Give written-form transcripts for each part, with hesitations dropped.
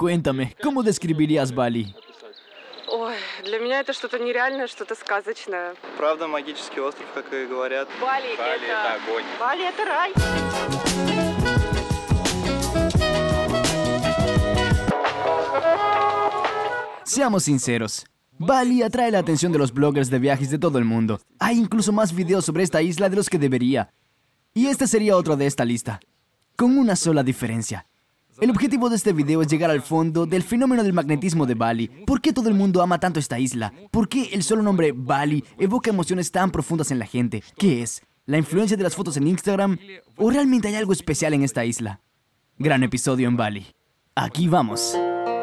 Cuéntame, ¿cómo describirías Bali? Ой, для меня это что-то нереальное, что-то сказочное. Правда, магический остров, как и говорят. Бали это огонь. Бали это рай. Seamos sinceros, Bali atrae la atención de los bloggers de viajes de todo el mundo. Hay incluso más videos sobre esta isla de los que debería. Y este sería otro de esta lista, con una sola diferencia. El objetivo de este video es llegar al fondo del fenómeno del magnetismo de Bali. ¿Por qué todo el mundo ama tanto esta isla? ¿Por qué el solo nombre Bali evoca emociones tan profundas en la gente? ¿Qué es? ¿La influencia de las fotos en Instagram? ¿O realmente hay algo especial en esta isla? Gran episodio en Bali. Aquí vamos.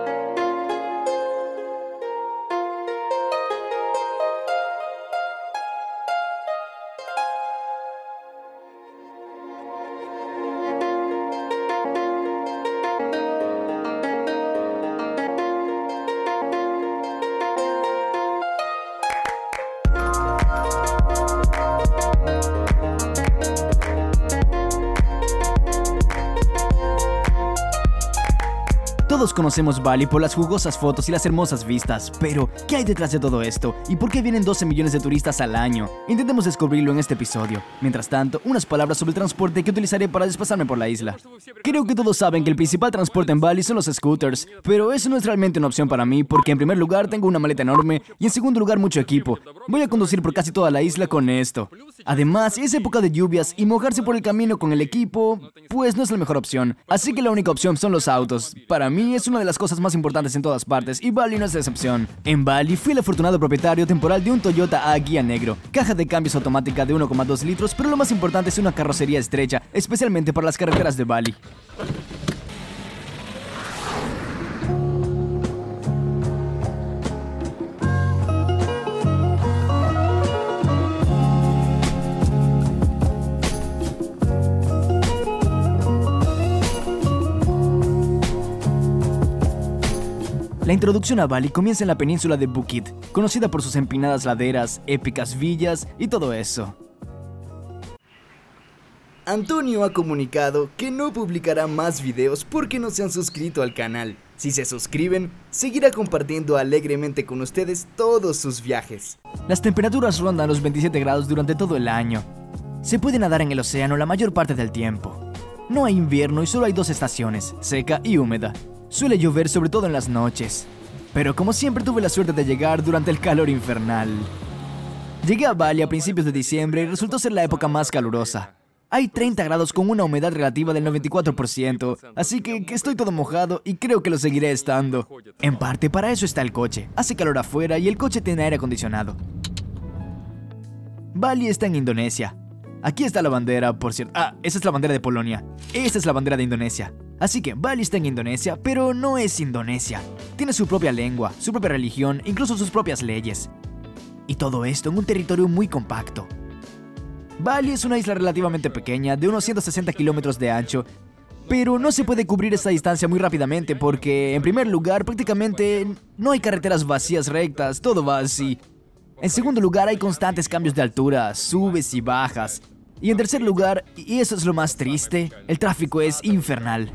Todos conocemos Bali por las jugosas fotos y las hermosas vistas, pero ¿qué hay detrás de todo esto? ¿Y por qué vienen 12 millones de turistas al año? Intentemos descubrirlo en este episodio. Mientras tanto, unas palabras sobre el transporte que utilizaré para desplazarme por la isla. Creo que todos saben que el principal transporte en Bali son los scooters, pero eso no es realmente una opción para mí porque en primer lugar tengo una maleta enorme y en segundo lugar mucho equipo. Voy a conducir por casi toda la isla con esto. Además, es época de lluvias y mojarse por el camino con el equipo, pues no es la mejor opción. Así que la única opción son los autos. Para mí es una de las cosas más importantes en todas partes y Bali no es la excepción. En Bali fui el afortunado propietario temporal de un Toyota Agya negro, caja de cambios automática de 1,2 litros, pero lo más importante es una carrocería estrecha, especialmente para las carreteras de Bali. La introducción a Bali comienza en la península de Bukit, conocida por sus empinadas laderas, épicas villas y todo eso. Antonio ha comunicado que no publicará más videos porque no se han suscrito al canal. Si se suscriben, seguirá compartiendo alegremente con ustedes todos sus viajes. Las temperaturas rondan los 27 grados durante todo el año. Se puede nadar en el océano la mayor parte del tiempo. No hay invierno y solo hay dos estaciones, seca y húmeda. Suele llover sobre todo en las noches, pero como siempre tuve la suerte de llegar durante el calor infernal. Llegué a Bali a principios de diciembre y resultó ser la época más calurosa. Hay 30 grados con una humedad relativa del 94%, así que estoy todo mojado y creo que lo seguiré estando. En parte para eso está el coche, hace calor afuera y el coche tiene aire acondicionado. Bali está en Indonesia. Aquí está la bandera, por cierto. Esa es la bandera de Polonia. Esta es la bandera de Indonesia. Así que Bali está en Indonesia, pero no es Indonesia. Tiene su propia lengua, su propia religión, incluso sus propias leyes. Y todo esto en un territorio muy compacto. Bali es una isla relativamente pequeña, de unos 160 kilómetros de ancho, pero no se puede cubrir esta distancia muy rápidamente porque, en primer lugar, prácticamente no hay carreteras vacías rectas, todo va así. En segundo lugar, hay constantes cambios de altura, subes y bajas. Y en tercer lugar, y eso es lo más triste, el tráfico es infernal.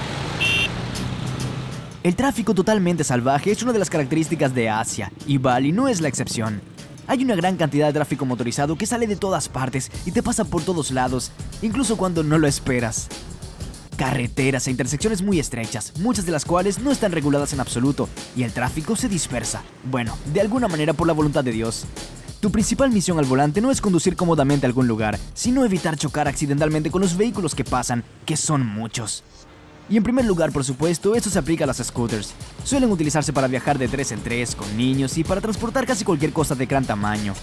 El tráfico totalmente salvaje es una de las características de Asia, y Bali no es la excepción. Hay una gran cantidad de tráfico motorizado que sale de todas partes y te pasa por todos lados, incluso cuando no lo esperas. Carreteras e intersecciones muy estrechas, muchas de las cuales no están reguladas en absoluto, y el tráfico se dispersa. Bueno, de alguna manera por la voluntad de Dios. Tu principal misión al volante no es conducir cómodamente a algún lugar, sino evitar chocar accidentalmente con los vehículos que pasan, que son muchos. Y en primer lugar, por supuesto, esto se aplica a las scooters. Suelen utilizarse para viajar de 3 en 3, con niños y para transportar casi cualquier cosa de gran tamaño.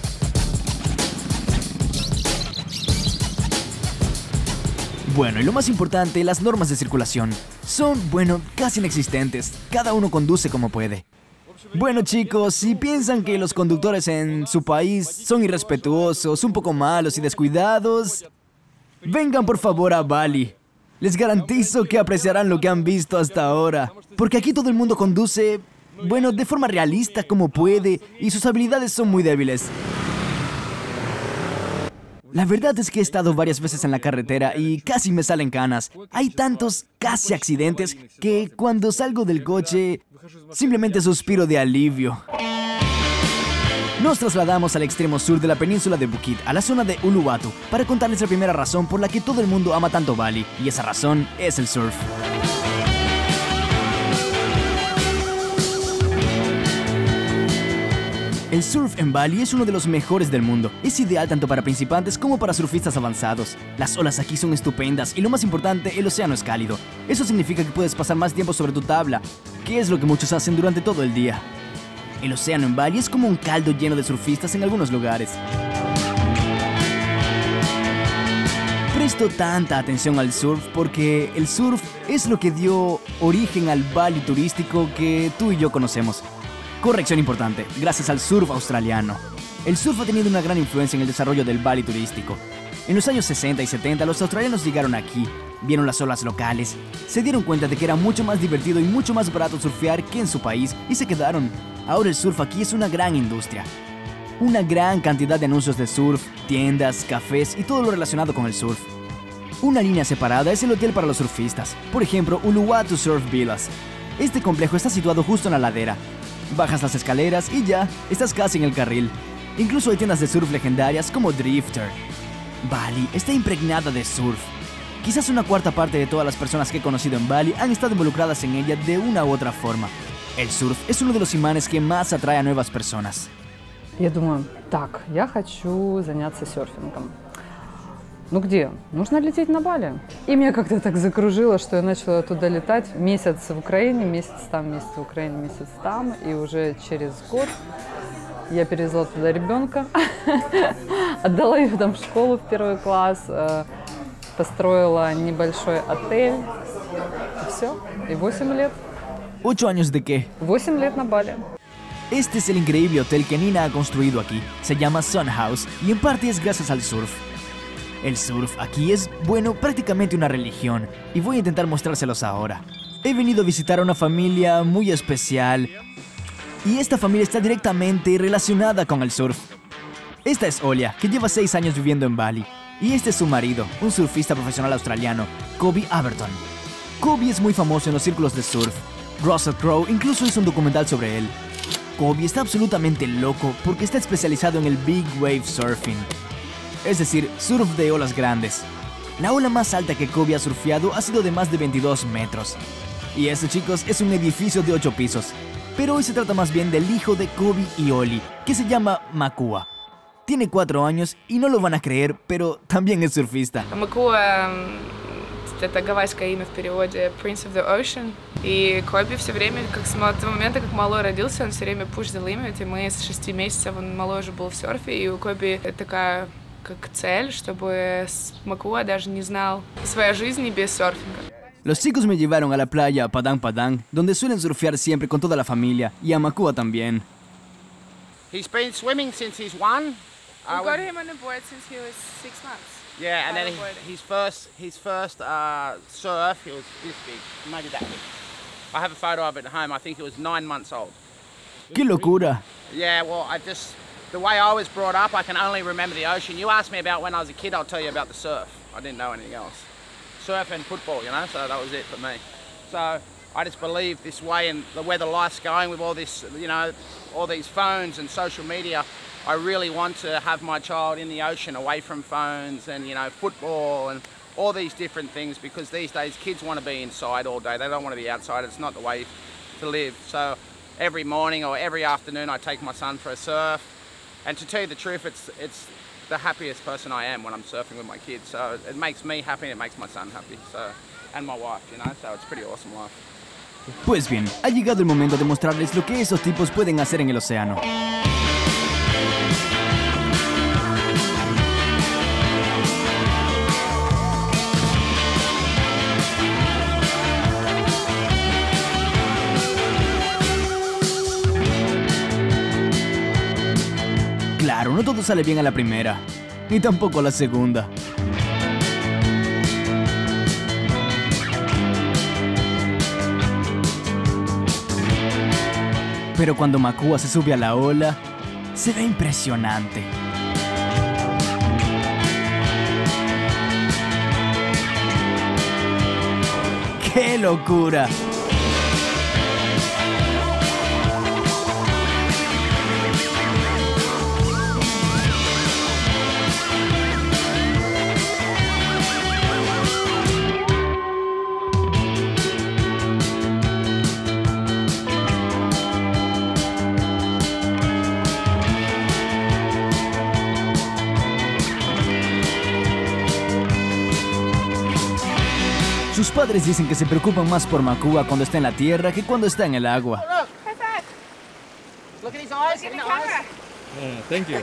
Bueno, y lo más importante, las normas de circulación. Son, bueno, casi inexistentes. Cada uno conduce como puede. Bueno chicos, si piensan que los conductores en su país son irrespetuosos, un poco malos y descuidados, vengan por favor a Bali. Les garantizo que apreciarán lo que han visto hasta ahora. Porque aquí todo el mundo conduce, bueno, de forma realista como puede y sus habilidades son muy débiles. La verdad es que he estado varias veces en la carretera y casi me salen canas. Hay tantos casi accidentes que cuando salgo del coche simplemente suspiro de alivio. Nos trasladamos al extremo sur de la península de Phuket, a la zona de Uluwatu, para contarles la primera razón por la que todo el mundo ama tanto Bali, y esa razón es el surf. El surf en Bali es uno de los mejores del mundo. Es ideal tanto para principiantes como para surfistas avanzados. Las olas aquí son estupendas y lo más importante, el océano es cálido. Eso significa que puedes pasar más tiempo sobre tu tabla, que es lo que muchos hacen durante todo el día. El océano en Bali es como un caldo lleno de surfistas en algunos lugares. Presto tanta atención al surf porque el surf es lo que dio origen al Bali turístico que tú y yo conocemos. Corrección importante, gracias al surf australiano. El surf ha tenido una gran influencia en el desarrollo del Bali turístico. En los años 60 y 70 los australianos llegaron aquí, vieron las olas locales, se dieron cuenta de que era mucho más divertido y mucho más barato surfear que en su país y se quedaron. Ahora el surf aquí es una gran industria. Una gran cantidad de anuncios de surf, tiendas, cafés y todo lo relacionado con el surf. Una línea separada es el hotel para los surfistas. Por ejemplo, Uluwatu Surf Villas. Este complejo está situado justo en la ladera. Bajas las escaleras y ya, estás casi en el carril. Incluso hay tiendas de surf legendarias como Drifter. Bali está impregnada de surf. Quizás una cuarta parte de todas las personas que he conocido en Bali han estado involucradas en ella de una u otra forma. El surf es uno de los imanes que más atrae a nuevas personas. Я думаю, так, я хочу заняться серфингом. Ну где? Нужно лететь на Бали. И меня как-то так закружило, что я начала туда летать. Месяц в Украине, месяц в Украине, месяц там. И уже через год я перевезла туда ребенка, отдала ее там в школу в 1 класс, построила небольшой отель. И все. И 8 лет. ¿8 años de qué? 8 лет на Бали. Este es el increíble hotel que Nina ha construido aquí. Se llama Sun House y en parte es gracias al surf. El surf aquí es, bueno, prácticamente una religión y voy a intentar mostrárselos ahora. He venido a visitar a una familia muy especial y esta familia está directamente relacionada con el surf. Esta es Olia, que lleva 6 años viviendo en Bali, y este es su marido, un surfista profesional australiano, Kobe Aberton. Kobe es muy famoso en los círculos de surf. Russell Crowe incluso hizo un documental sobre él. Kobe está absolutamente loco porque está especializado en el Big Wave Surfing, es decir, surf de olas grandes. La ola más alta que Kobe ha surfeado ha sido de más de 22 metros. Y esto, chicos, es un edificio de 8 pisos. Pero hoy se trata más bien del hijo de Kobe y Oli, que se llama Makua. Tiene 4 años y no lo van a creer, pero también es surfista. Макуа — это гавайское имя в переводе Prince of the Ocean. И Коби все время, как с того момента, как малой родился, он все время push the limit. И мы с 6 месяцев, он малой уже был в серфе, и у Коби такая как цель, чтобы Макуа даже не знал своей жизни без серфинга. Los chicos me llevaron a la playa Padang Padang, donde suelen surfear siempre con toda la familia, y a Makua también. He's been swimming since he's 1. We got him on a board since he was 6 months. Yeah, and then his first surf, he was this big, maybe that big. I have a photo of it at home. I think it was 9 months old. ¡Qué locura! Yeah, well, the way I was brought up, I can only remember the ocean. You asked me about when I was a kid, I'll tell you about the surf. I didn't know anything else. Surf and football, you know, so that was it for me. So I just believe this way, and where the life's going with all this, you know, all these phones and social media, I really want to have my child in the ocean, away from phones and, you know, football and all these different things, because these days kids want to be inside all day. They don't want to be outside. It's not the way to live. So every morning or every afternoon I take my son for a surf. And to tell you the truth, it's the happiest person I am when I'm surfing with my kids. So it makes me happy and it makes my son happy. So, and my wife, you know, so it's a pretty awesome life. Pues bien, ha llegado el momento de mostrarles lo que esos tipos pueden hacer en el océano. Claro, no todo sale bien a la primera, ni tampoco a la segunda. Pero cuando Makua se sube a la ola, se ve impresionante. ¡Qué locura! Sus padres dicen que se preocupan más por Makua cuando está en la tierra que cuando está en el agua. Look at his eyes. Look at the eyes. Thank you.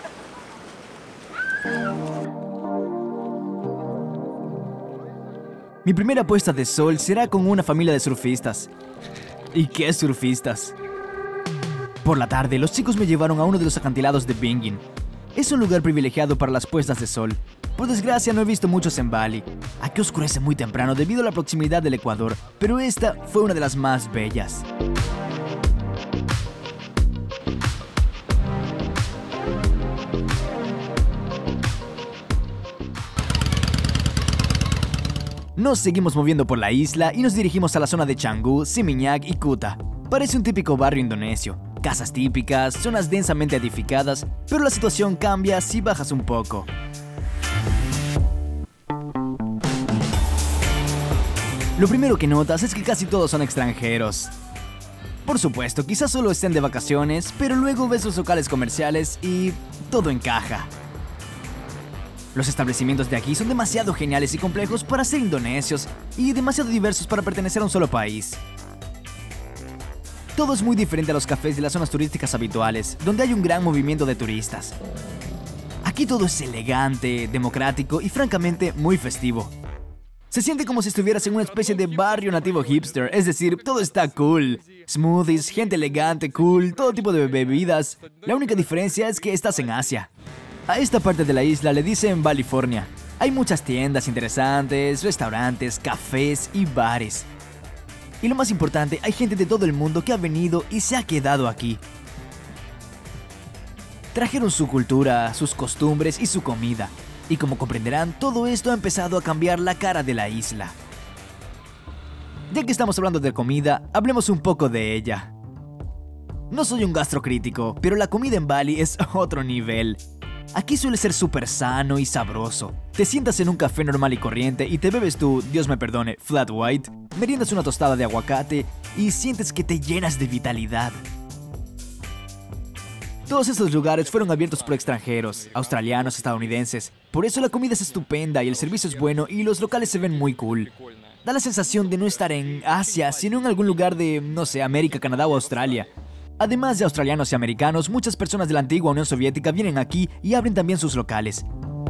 Mi primera puesta de sol será con una familia de surfistas. ¿Y qué surfistas? Por la tarde, los chicos me llevaron a uno de los acantilados de Bingin. Es un lugar privilegiado para las puestas de sol. Por desgracia, no he visto muchos en Bali. Aquí oscurece muy temprano debido a la proximidad del Ecuador, pero esta fue una de las más bellas. Nos seguimos moviendo por la isla y nos dirigimos a la zona de Canggu, Seminyak y Kuta. Parece un típico barrio indonesio. Casas típicas, zonas densamente edificadas, pero la situación cambia si bajas un poco. Lo primero que notas es que casi todos son extranjeros. Por supuesto, quizás solo estén de vacaciones, pero luego ves los locales comerciales y todo encaja. Los establecimientos de aquí son demasiado geniales y complejos para ser indonesios y demasiado diversos para pertenecer a un solo país. Todo es muy diferente a los cafés de las zonas turísticas habituales, donde hay un gran movimiento de turistas. Aquí todo es elegante, democrático y francamente muy festivo. Se siente como si estuvieras en una especie de barrio nativo hipster, es decir, todo está cool. Smoothies, gente elegante, cool, todo tipo de bebidas. La única diferencia es que estás en Asia. A esta parte de la isla le dicen Balifornia. Hay muchas tiendas interesantes, restaurantes, cafés y bares. Y lo más importante, hay gente de todo el mundo que ha venido y se ha quedado aquí. Trajeron su cultura, sus costumbres y su comida. Y como comprenderán, todo esto ha empezado a cambiar la cara de la isla. Ya que estamos hablando de comida, hablemos un poco de ella. No soy un gastrocrítico, pero la comida en Bali es otro nivel. Aquí suele ser súper sano y sabroso. Te sientas en un café normal y corriente y te bebes tu, Dios me perdone, flat white, meriendas una tostada de aguacate y sientes que te llenas de vitalidad. Todos estos lugares fueron abiertos por extranjeros, australianos, estadounidenses. Por eso la comida es estupenda y el servicio es bueno y los locales se ven muy cool. Da la sensación de no estar en Asia, sino en algún lugar de, no sé, América, Canadá o Australia. Además de australianos y americanos, muchas personas de la antigua Unión Soviética vienen aquí y abren también sus locales.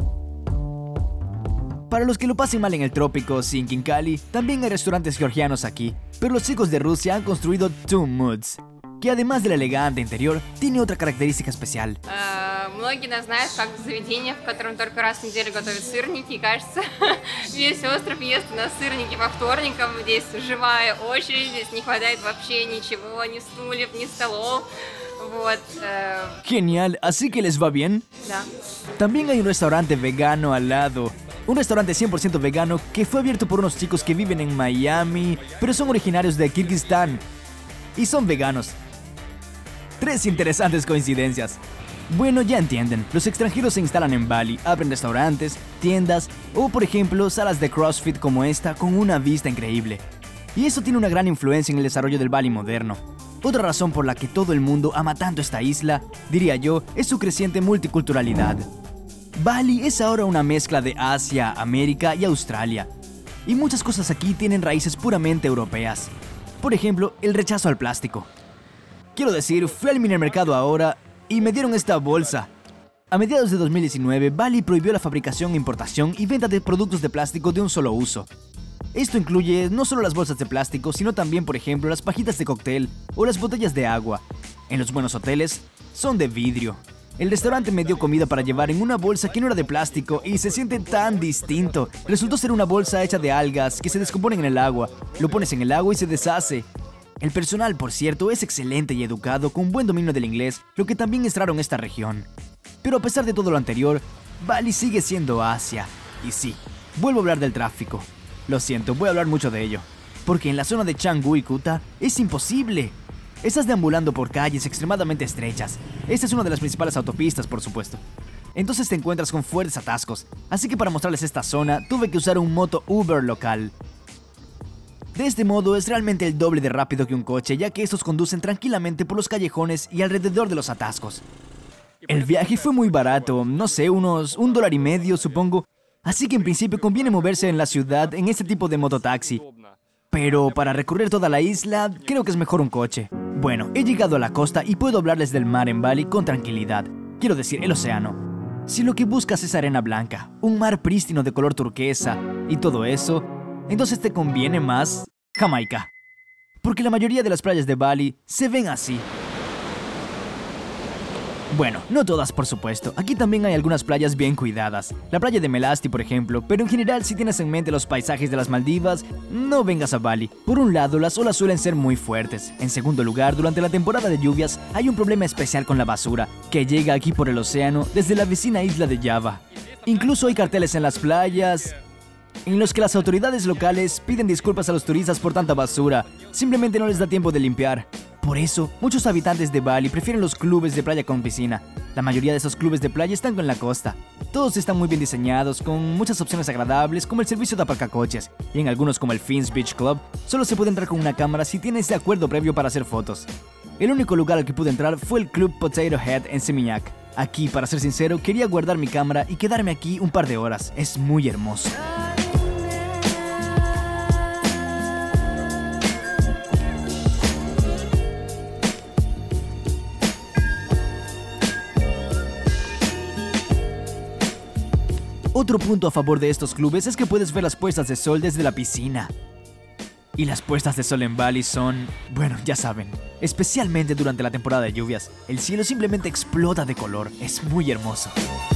Para los que lo pasen mal en el trópico, Sinkinkali, también hay restaurantes georgianos aquí, pero los chicos de Rusia han construido Two Moods, que además del elegante interior, tiene otra característica especial. Многие нас знают как заведение, в котором только раз в неделю готовят сырники. И кажется, весь остров ест на сырники по вторникам. Здесь живая очередь, здесь не хватает вообще ничего, ни стульев, ни столов. Вот. Genial, ¿así que les va bien? Да. También hay un restaurante vegano al lado. Un restaurante 100% vegano que fue abierto por unos chicos que viven en Miami, pero son originarios de Kirguistán. Y son veganos. 3 interesantes coincidencias. Bueno, ya entienden, los extranjeros se instalan en Bali, abren restaurantes, tiendas o, por ejemplo, salas de CrossFit como esta con una vista increíble. Y eso tiene una gran influencia en el desarrollo del Bali moderno. Otra razón por la que todo el mundo ama tanto esta isla, diría yo, es su creciente multiculturalidad. Bali es ahora una mezcla de Asia, América y Australia. Y muchas cosas aquí tienen raíces puramente europeas. Por ejemplo, el rechazo al plástico. Quiero decir, fui al minimercado ahora y me dieron esta bolsa. A mediados de 2019, Bali prohibió la fabricación, importación y venta de productos de plástico de un solo uso. Esto incluye no solo las bolsas de plástico, sino también, por ejemplo, las pajitas de cóctel o las botellas de agua. En los buenos hoteles, son de vidrio. El restaurante me dio comida para llevar en una bolsa que no era de plástico y se siente tan distinto. Resultó ser una bolsa hecha de algas que se descomponen en el agua. Lo pones en el agua y se deshace. El personal, por cierto, es excelente y educado, con buen dominio del inglés, lo que también es raro en esta región. Pero a pesar de todo lo anterior, Bali sigue siendo Asia. Y sí, vuelvo a hablar del tráfico. Lo siento, voy a hablar mucho de ello. porque en la zona de Canggu y Kuta es imposible. Estás deambulando por calles extremadamente estrechas. Esta es una de las principales autopistas, por supuesto. Entonces te encuentras con fuertes atascos, así que para mostrarles esta zona tuve que usar un moto Uber local. De este modo es realmente el doble de rápido que un coche, ya que estos conducen tranquilamente por los callejones y alrededor de los atascos. El viaje fue muy barato, no sé, unos $1.50 supongo, así que en principio conviene moverse en la ciudad en este tipo de mototaxi. Pero para recorrer toda la isla, creo que es mejor un coche. Bueno, he llegado a la costa y puedo hablarles del mar en Bali con tranquilidad. Quiero decir, el océano. Si lo que buscas es arena blanca, un mar prístino de color turquesa y todo eso, entonces te conviene más Jamaica. Porque la mayoría de las playas de Bali se ven así. Bueno, no todas por supuesto, aquí también hay algunas playas bien cuidadas. La playa de Melasti por ejemplo, pero en general si tienes en mente los paisajes de las Maldivas, no vengas a Bali. Por un lado, las olas suelen ser muy fuertes. En segundo lugar, durante la temporada de lluvias hay un problema especial con la basura, que llega aquí por el océano desde la vecina isla de Java. Incluso hay carteles en las playas en los que las autoridades locales piden disculpas a los turistas por tanta basura. Simplemente no les da tiempo de limpiar. Por eso, muchos habitantes de Bali prefieren los clubes de playa con piscina. La mayoría de esos clubes de playa están en la costa. Todos están muy bien diseñados, con muchas opciones agradables como el servicio de aparcacoches. Y en algunos como el Fins Beach Club, solo se puede entrar con una cámara si tienes ese acuerdo previo para hacer fotos. El único lugar al que pude entrar fue el Club Potato Head en Seminyak. Aquí, para ser sincero, quería guardar mi cámara y quedarme aquí un par de horas. Es muy hermoso. Otro punto a favor de estos clubes es que puedes ver las puestas de sol desde la piscina. Y las puestas de sol en Bali son, bueno, ya saben, especialmente durante la temporada de lluvias. El cielo simplemente explota de color, es muy hermoso.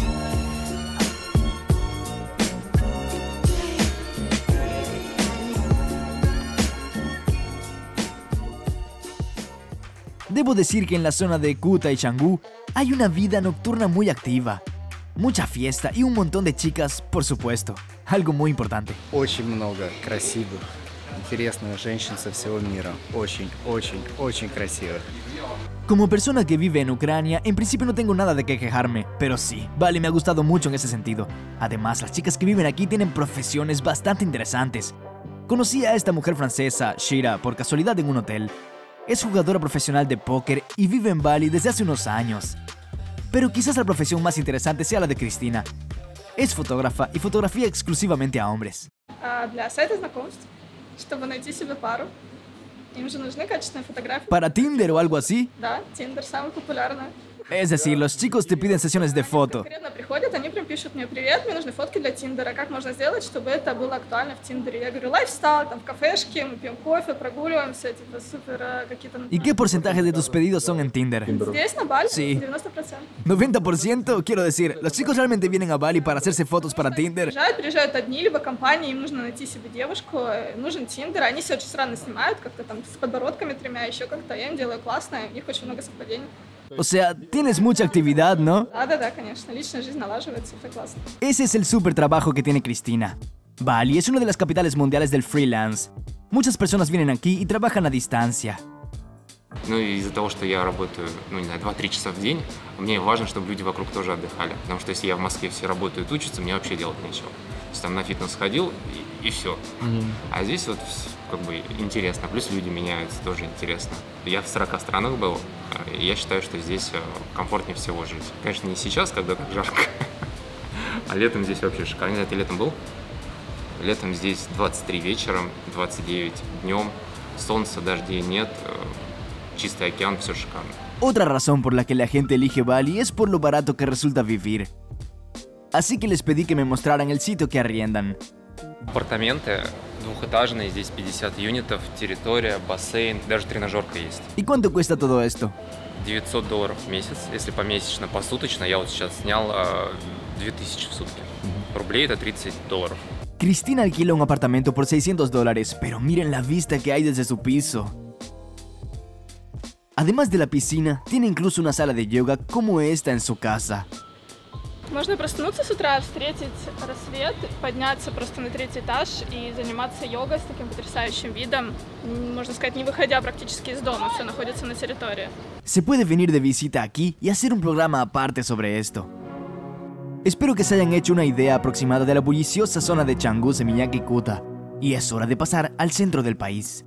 Debo decir que en la zona de Kuta y Canggu hay una vida nocturna muy activa. Mucha fiesta y un montón de chicas, por supuesto. Algo muy importante. Очень много красивых, интересных женщин со всего мира. Очень, очень, очень красивых. Como persona que vive en Ucrania, en principio no tengo nada de qué quejarme, pero sí, Bali me ha gustado mucho en ese sentido. Además, las chicas que viven aquí tienen profesiones bastante interesantes. Conocí a esta mujer francesa, Shira, por casualidad en un hotel. Es jugadora profesional de póker y vive en Bali desde hace unos años. Pero quizás la profesión más interesante sea la de Cristina. Es fotógrafa y fotografía exclusivamente a hombres. Для сайта знакомств, чтобы найти себе пару, им же нужны качественные фотографии. ¿Para Tinder o algo así? Да, Tinder самый популярный. Es decir, los chicos te piden sesiones de foto. Конкретно приходят, они прям пишут мне: привет, мне нужны фотки для Тиндера. Как можно сделать, чтобы это было актуально в Тиндере? Я говорю: лайфстайл, там в кафешке, мы пьем кофе, прогуливаемся, типа супер какие-то... ¿Y qué porcentaje de tus pedidos son en Tinder? Здесь, на Бали, Sí. 90%. ¿90%? Quiero decir, ¿los chicos realmente vienen a Bali para hacerse fotos para Tinder? Приезжают одни, либо компании, им нужно найти себе девушку, нужен Тиндер, они все очень странно снимают, как-то там с подбородками тремя, еще как-то, я им делаю классно, у них очень много совпадений. O sea, tienes mucha actividad, ¿no? Да, конечно, личная жизнь налаживается, это классно. Ese es el súper trabajo que tiene Cristina. Bali es una de las capitales mundiales del freelance. Muchas personas vienen aquí y trabajan a distancia. Ну и из-за того, что я работаю, ну не знаю, 2-3 часа в день, мне важно, чтобы люди вокруг тоже отдыхали. Потому что если я в Москве все работают, учатся, мне вообще делать нечего. То есть там на фитнес ходил и все. А здесь вот как бы интересно. Плюс люди меняются, тоже интересно. Я в 40 странах был, и я считаю, что здесь комфортнее всего жить. Конечно, не сейчас, когда так жарко, а летом здесь вообще шикарно. Не знаю, ты летом был? Летом здесь 23 вечером, 29 днем, солнца, дождей нет, чистый океан, все шикарно. Otra razón por la que la gente elige Bali es por lo barato que resulta vivir. Así que les pedí que me mostraran el sitio que arriendan. Апартаменты двухэтажные, здесь 50 юнитов, территория, бассейн, даже тренажерка есть. ¿Y cuánto cuesta todo esto? $900 в месяц, если помесячно, посуточно. Я вот сейчас снял 2000 в сутки. Рублей это $30. Cristina alquila un apartamento por $600, pero miren la vista que hay desde su piso. Además de la piscina, tiene incluso una sala de yoga como esta en su casa. Можно проснуться с утра, встретить рассвет, подняться просто на 3-й этаж и заниматься йогой с таким потрясающим видом, можно сказать, не выходя практически из дома, все находится на территории. Se puede venir de visita aquí y hacer un programa aparte sobre esto. Espero que se hayan hecho una idea aproximada de la bulliciosa zona de Canggu, Seminyak y Kuta, y es hora de pasar al centro del país.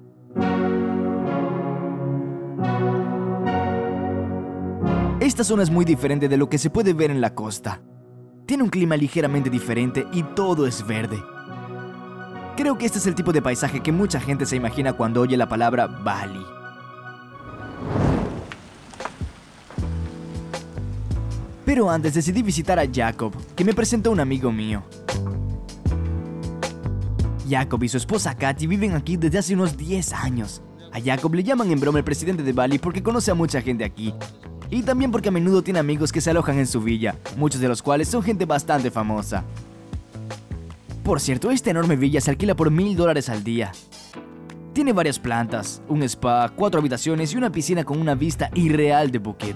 Esta zona es muy diferente de lo que se puede ver en la costa. Tiene un clima ligeramente diferente y todo es verde. Creo que este es el tipo de paisaje que mucha gente se imagina cuando oye la palabra Bali. Pero antes decidí visitar a Jacob, que me presentó un amigo mío. Jacob y su esposa Katy viven aquí desde hace unos 10 años. A Jacob le llaman en broma el presidente de Bali porque conoce a mucha gente aquí. Y también porque a menudo tiene amigos que se alojan en su villa, muchos de los cuales son gente bastante famosa. Por cierto, esta enorme villa se alquila por $1000 al día. Tiene varias plantas, un spa, 4 habitaciones y una piscina con una vista irreal de Phuket.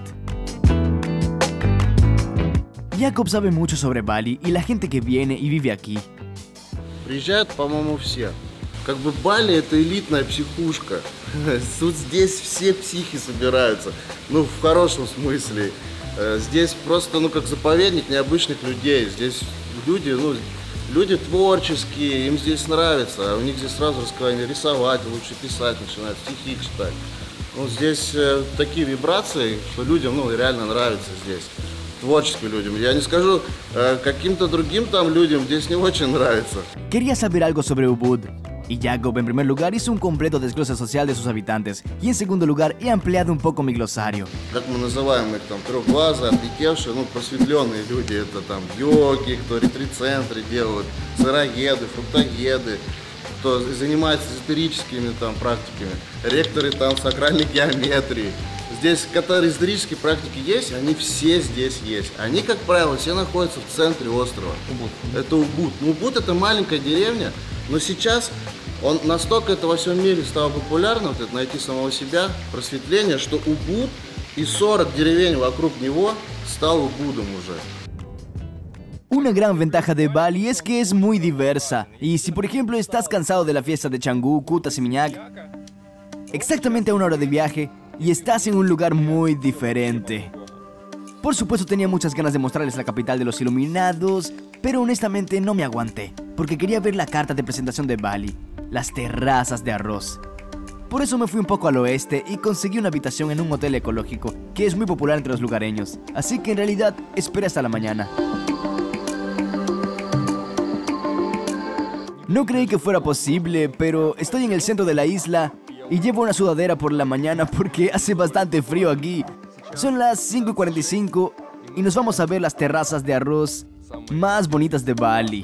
Jacob sabe mucho sobre Bali y la gente que viene y vive aquí. Приезжают, по-моему, все. Как бы Бали — это элитная психушка. Тут здесь все психи собираются. Ну, в хорошем смысле. Здесь просто, ну, как заповедник необычных людей. Здесь люди творческие, им здесь нравится. А у них здесь сразу рассказывают рисовать, лучше писать начинают, стихи читать. Ну, здесь такие вибрации, что людям, ну, реально нравится здесь. Tворческим людям. Я не скажу, каким-то другим там людям здесь не очень нравится. Quería saber algo sobre Ubud. Y Jacob, en primer lugar, hizo un completo desglose social de sus habitantes. Y en segundo lugar, he ampliado un poco mi glosario. Как мы называем их там, трехглазые, отлетевшие, ну, просветленные люди. Это там йоги, кто ретрит-центры делают, сыроеды, фруктоеды, кто занимается эзотерическими там практиками, ректоры там сакральной геометрии. Здесь, которые эзотерические практики есть, они все здесь есть. Они, как правило, все находятся в центре острова. Это Убуд. Убуд — это маленькая деревня, но сейчас он настолько это во всем мире стало популярно, вот это найти самого себя, просветление, что Убуд и 40 деревень вокруг него стал Убудом уже. Una gran ventaja de Bali es que es muy diversa. Y si por ejemplo estás cansado de la fiesta de Canggu, Kuta, Seminyak, exactamente a 1 hora de viaje, y estás en un lugar muy diferente. Por supuesto tenía muchas ganas de mostrarles la capital de los iluminados, pero honestamente no me aguanté, porque quería ver la carta de presentación de Bali, las terrazas de arroz. Por eso me fui un poco al oeste y conseguí una habitación en un hotel ecológico, que es muy popular entre los lugareños, así que en realidad esperé hasta la mañana. No creí que fuera posible, pero estoy en el centro de la isla y llevo una sudadera por la mañana porque hace bastante frío aquí. Son las 5:45 y nos vamos a ver las terrazas de arroz más bonitas de Bali.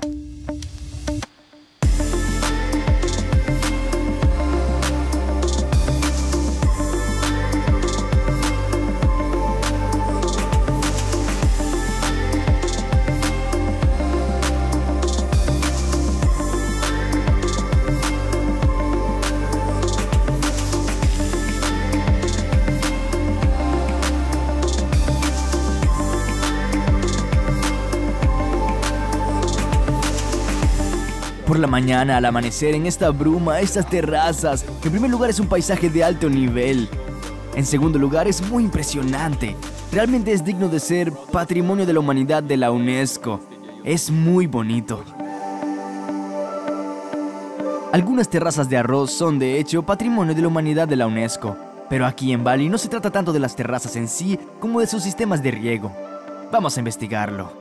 Por la mañana, al amanecer, en esta bruma, estas terrazas, en primer lugar es un paisaje de alto nivel. En segundo lugar, es muy impresionante. Realmente es digno de ser Patrimonio de la Humanidad de la UNESCO. Es muy bonito. Algunas terrazas de arroz son, de hecho, Patrimonio de la Humanidad de la UNESCO. Pero aquí en Bali no se trata tanto de las terrazas en sí como de sus sistemas de riego. Vamos a investigarlo.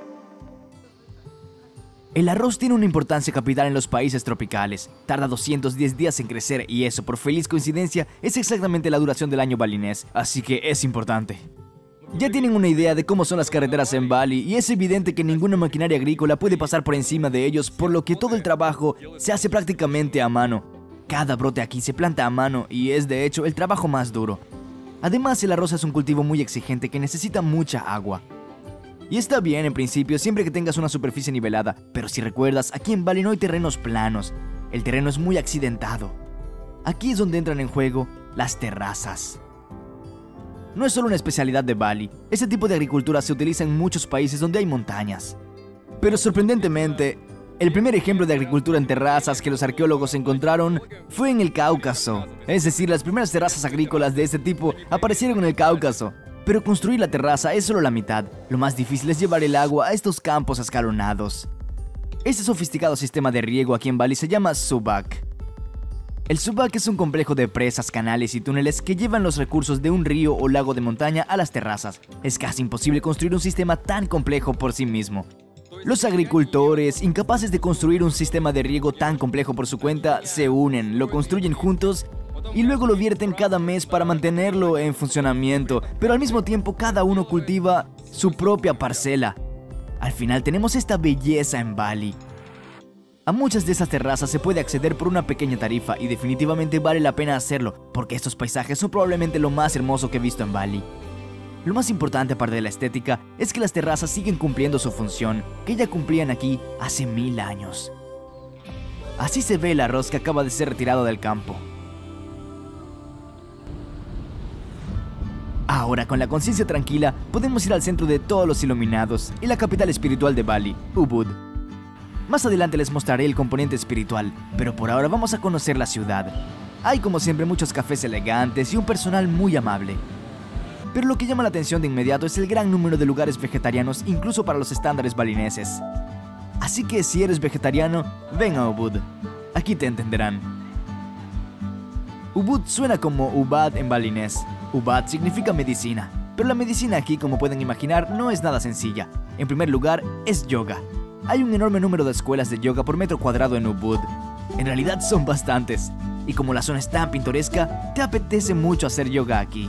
El arroz tiene una importancia capital en los países tropicales. Tarda 210 días en crecer y eso, por feliz coincidencia, es exactamente la duración del año balinés, así que es importante. Ya tienen una idea de cómo son las carreteras en Bali y es evidente que ninguna maquinaria agrícola puede pasar por encima de ellos, por lo que todo el trabajo se hace prácticamente a mano. Cada brote aquí se planta a mano y es de hecho el trabajo más duro. Además, el arroz es un cultivo muy exigente que necesita mucha agua. Y está bien en principio siempre que tengas una superficie nivelada, pero si recuerdas, aquí en Bali no hay terrenos planos. El terreno es muy accidentado. Aquí es donde entran en juego las terrazas. no es solo una especialidad de Bali. Este tipo de agricultura se utiliza en muchos países donde hay montañas. Pero sorprendentemente, el primer ejemplo de agricultura en terrazas que los arqueólogos encontraron fue en el Cáucaso. Es decir, las primeras terrazas agrícolas de este tipo aparecieron en el Cáucaso. Pero construir la terraza es solo la mitad. Lo más difícil es llevar el agua a estos campos escalonados. Este sofisticado sistema de riego aquí en Bali se llama subak. El subak es un complejo de presas, canales y túneles que llevan los recursos de un río o lago de montaña a las terrazas. Es casi imposible construir un sistema tan complejo por sí mismo. Los agricultores, incapaces de construir un sistema de riego tan complejo por su cuenta, se unen, lo construyen juntos y luego lo vierten cada mes para mantenerlo en funcionamiento, pero al mismo tiempo cada uno cultiva su propia parcela. Al final tenemos esta belleza en Bali. A muchas de estas terrazas se puede acceder por una pequeña tarifa y definitivamente vale la pena hacerlo, porque estos paisajes son probablemente lo más hermoso que he visto en Bali. Lo más importante aparte de la estética es que las terrazas siguen cumpliendo su función, que ya cumplían aquí hace 1000 años. Así se ve el arroz que acaba de ser retirado del campo. Ahora, con la conciencia tranquila, podemos ir al centro de todos los iluminados y la capital espiritual de Bali, Ubud. Más adelante les mostraré el componente espiritual, pero por ahora vamos a conocer la ciudad. Hay como siempre muchos cafés elegantes y un personal muy amable. Pero lo que llama la atención de inmediato es el gran número de lugares vegetarianos incluso para los estándares balineses. Así que si eres vegetariano, ven a Ubud. Aquí te entenderán. Ubud suena como Ubad en balinés. Ubad significa medicina, pero la medicina aquí, como pueden imaginar, no es nada sencilla. En primer lugar, es yoga. Hay un enorme número de escuelas de yoga por metro cuadrado en Ubud. En realidad son bastantes. Y como la zona es tan pintoresca, te apetece mucho hacer yoga aquí.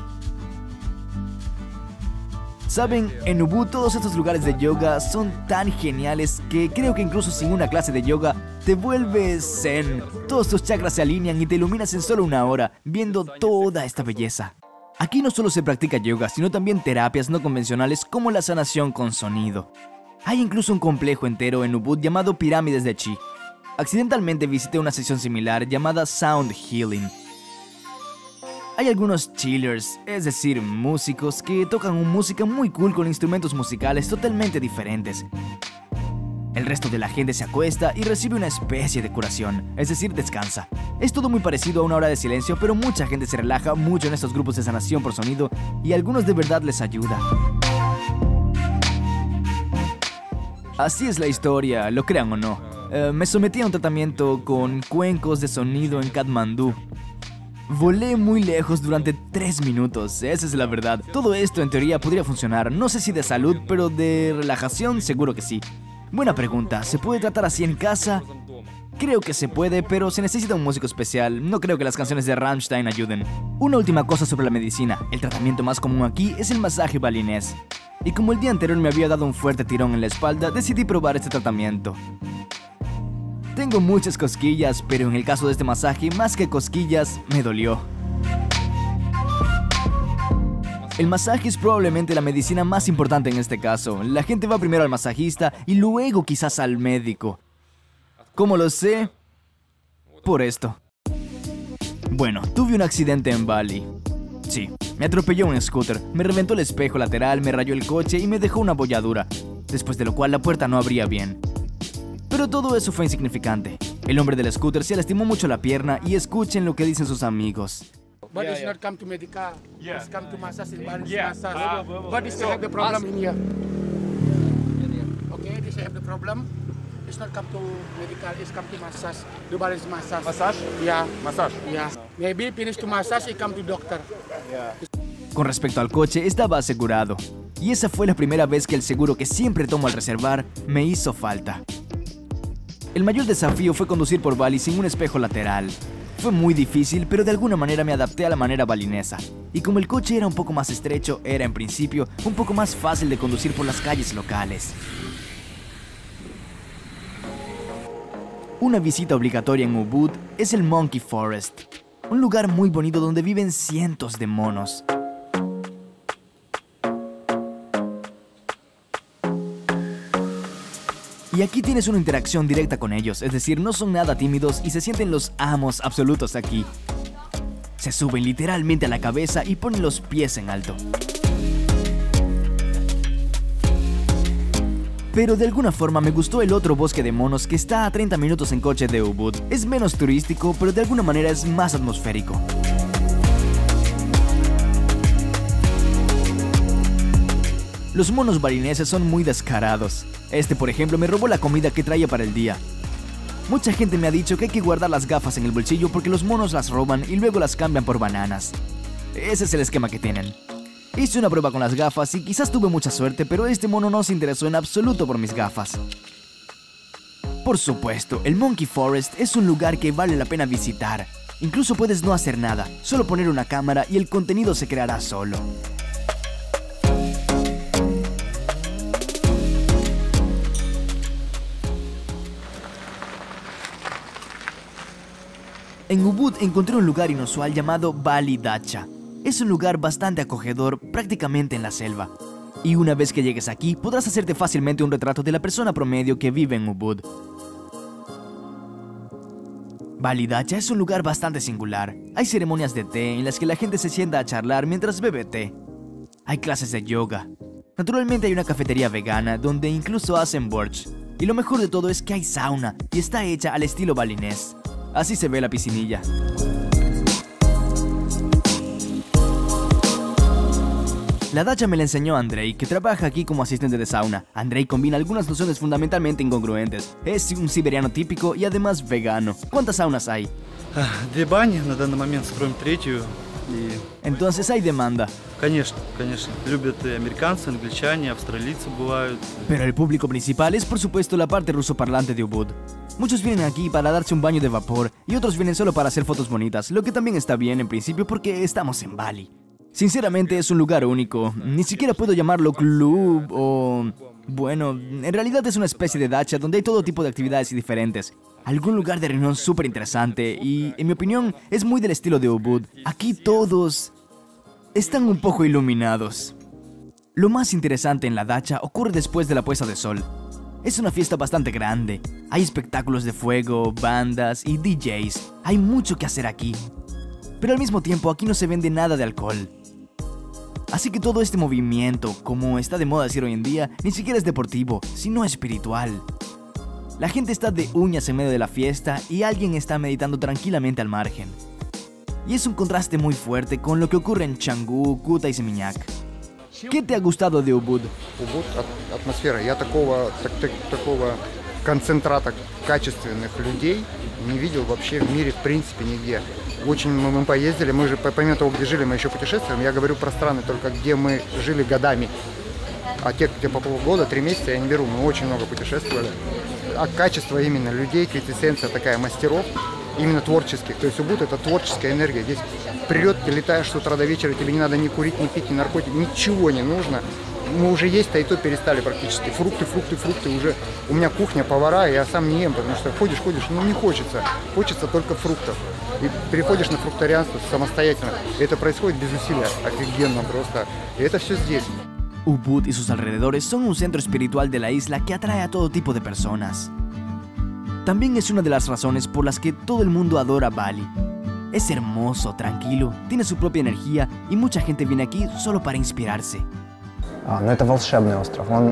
Saben, en Ubud todos estos lugares de yoga son tan geniales que creo que incluso sin una clase de yoga te vuelves zen. Todos tus chakras se alinean y te iluminas en solo 1 hora, viendo toda esta belleza. Aquí no solo se practica yoga, sino también terapias no convencionales como la sanación con sonido. Hay incluso un complejo entero en Ubud llamado Pirámides de Chi. Accidentalmente visité una sesión similar llamada Sound Healing. Hay algunos chillers, es decir, músicos que tocan música muy cool con instrumentos musicales totalmente diferentes. El resto de la gente se acuesta y recibe una especie de curación, es decir, descansa. Es todo muy parecido a una hora de silencio, pero mucha gente se relaja mucho en estos grupos de sanación por sonido y a algunos de verdad les ayuda. Así es la historia, lo crean o no. Me sometí a un tratamiento con cuencos de sonido en Katmandú. Volé muy lejos durante 3 minutos, esa es la verdad. Todo esto en teoría podría funcionar, no sé si de salud, pero de relajación seguro que sí. Buena pregunta, ¿se puede tratar así en casa? Creo que se puede, pero se necesita un músico especial. No creo que las canciones de Rammstein ayuden. Una última cosa sobre la medicina. El tratamiento más común aquí es el masaje balinés. Y como el día anterior me había dado un fuerte tirón en la espalda, decidí probar este tratamiento. Tengo muchas cosquillas, pero en el caso de este masaje, más que cosquillas, me dolió. El masaje es probablemente la medicina más importante en este caso. La gente va primero al masajista y luego quizás al médico. ¿Cómo lo sé? Por esto. Bueno, tuve un accidente en Bali. Sí, me atropelló un scooter, me reventó el espejo lateral, me rayó el coche y me dejó una abolladura, después de lo cual la puerta no abría bien. Pero todo eso fue insignificante. El hombre del scooter se lastimó mucho la pierna y escuchen lo que dicen sus amigos. But it's not come to medical. It's come to massage in Bali. Massage. But it's have the problem in here. Okay, this have the problem. It's not come to medical. It's come to massage. The Bali massage. Massage? Yeah. Massage? Yeah. Maybe finish to massage, it come to doctor. Yeah. Con respecto al coche, estaba asegurado. Y esa fue la primera vez que el seguro que siempre tomo al reservar me hizo falta. El mayor desafío fue conducir por Bali sin un espejo lateral. Fue muy difícil, pero de alguna manera me adapté a la manera balinesa. Y como el coche era un poco más estrecho, era en principio un poco más fácil de conducir por las calles locales. Una visita obligatoria en Ubud es el Monkey Forest, un lugar muy bonito donde viven cientos de monos. Y aquí tienes una interacción directa con ellos, es decir, no son nada tímidos y se sienten los amos absolutos aquí. Se suben literalmente a la cabeza y ponen los pies en alto. Pero de alguna forma me gustó el otro bosque de monos que está a 30 minutos en coche de Ubud. Es menos turístico, pero de alguna manera es más atmosférico. Los monos balineses son muy descarados. Este, por ejemplo, me robó la comida que traía para el día. Mucha gente me ha dicho que hay que guardar las gafas en el bolsillo porque los monos las roban y luego las cambian por bananas. Ese es el esquema que tienen. Hice una prueba con las gafas y quizás tuve mucha suerte, pero este mono no se interesó en absoluto por mis gafas. Por supuesto, el Monkey Forest es un lugar que vale la pena visitar. Incluso puedes no hacer nada, solo poner una cámara y el contenido se creará solo. En Ubud encontré un lugar inusual llamado Bali Dacha. Es un lugar bastante acogedor, prácticamente en la selva. Y una vez que llegues aquí, podrás hacerte fácilmente un retrato de la persona promedio que vive en Ubud. Bali Dacha es un lugar bastante singular. Hay ceremonias de té en las que la gente se sienta a charlar mientras bebe té. Hay clases de yoga. Naturalmente hay una cafetería vegana donde incluso hacen borsch. Y lo mejor de todo es que hay sauna y está hecha al estilo balinés. Así se ve la piscinilla. La dacha me la enseñó Andrei, que trabaja aquí como asistente de sauna. Andrei combina algunas nociones fundamentalmente incongruentes. Es un siberiano típico y además vegano. ¿Cuántas saunas hay? Две бани, на данный момент строим третью. Entonces hay demanda. Конечно, конечно. Любят и американцы, англичане, австралийцы бывают. Pero el público principal es por supuesto la parte rusoparlante de Ubud. Muchos vienen aquí para darse un baño de vapor y otros vienen solo para hacer fotos bonitas, lo que también está bien en principio porque estamos en Bali. Sinceramente es un lugar único, ni siquiera puedo llamarlo club o... Bueno, en realidad es una especie de dacha donde hay todo tipo de actividades diferentes. Algún lugar de reunión súper interesante y, en mi opinión, es muy del estilo de Ubud. Aquí todos están un poco iluminados. Lo más interesante en la dacha ocurre después de la puesta de sol. Es una fiesta bastante grande. Hay espectáculos de fuego, bandas y DJs. Hay mucho que hacer aquí. Pero al mismo tiempo aquí no se vende nada de alcohol. Así que todo este movimiento, como está de moda decir hoy en día, ni siquiera es deportivo, sino espiritual. La gente está de uñas en medio de la fiesta y alguien está meditando tranquilamente al margen. Y es un contraste muy fuerte con lo que ocurre en Canggu, Kuta y Seminyak. ¿Qué te ha gustado de Ubud? Ubud, атмосфера. Я такого концентрата качественных людей не видел вообще в мире в принципе нигде. Очень мы поездили, мы же помимо того, где жили, мы еще путешествуем. Я говорю про страны только где мы жили годами. А те, где по полгода, 3 месяца я не беру. Мы очень много путешествовали. А качество именно людей, квинтэссенция такая мастеров, именно творческих. То есть Убуд — это творческая энергия. Здесь вперед ты летаешь с утра до вечера, тебе не надо ни курить, ни пить, ни наркотики, ничего не нужно. Мы уже есть-то и то перестали практически. Фрукты уже. У меня кухня, повара, я сам не ем, потому что ходишь, ну не хочется. Хочется только фруктов. И переходишь на фрукторианство самостоятельно. И это происходит без усилия. Офигенно просто. И это все здесь. Ubud y sus alrededores son un centro espiritual de la isla que atrae a todo tipo de personas. También es una de las razones por las que todo el mundo adora Bali. Es hermoso, tranquilo, tiene su propia energía y mucha gente viene aquí solo para inspirarse. Но это волшебный остров. Он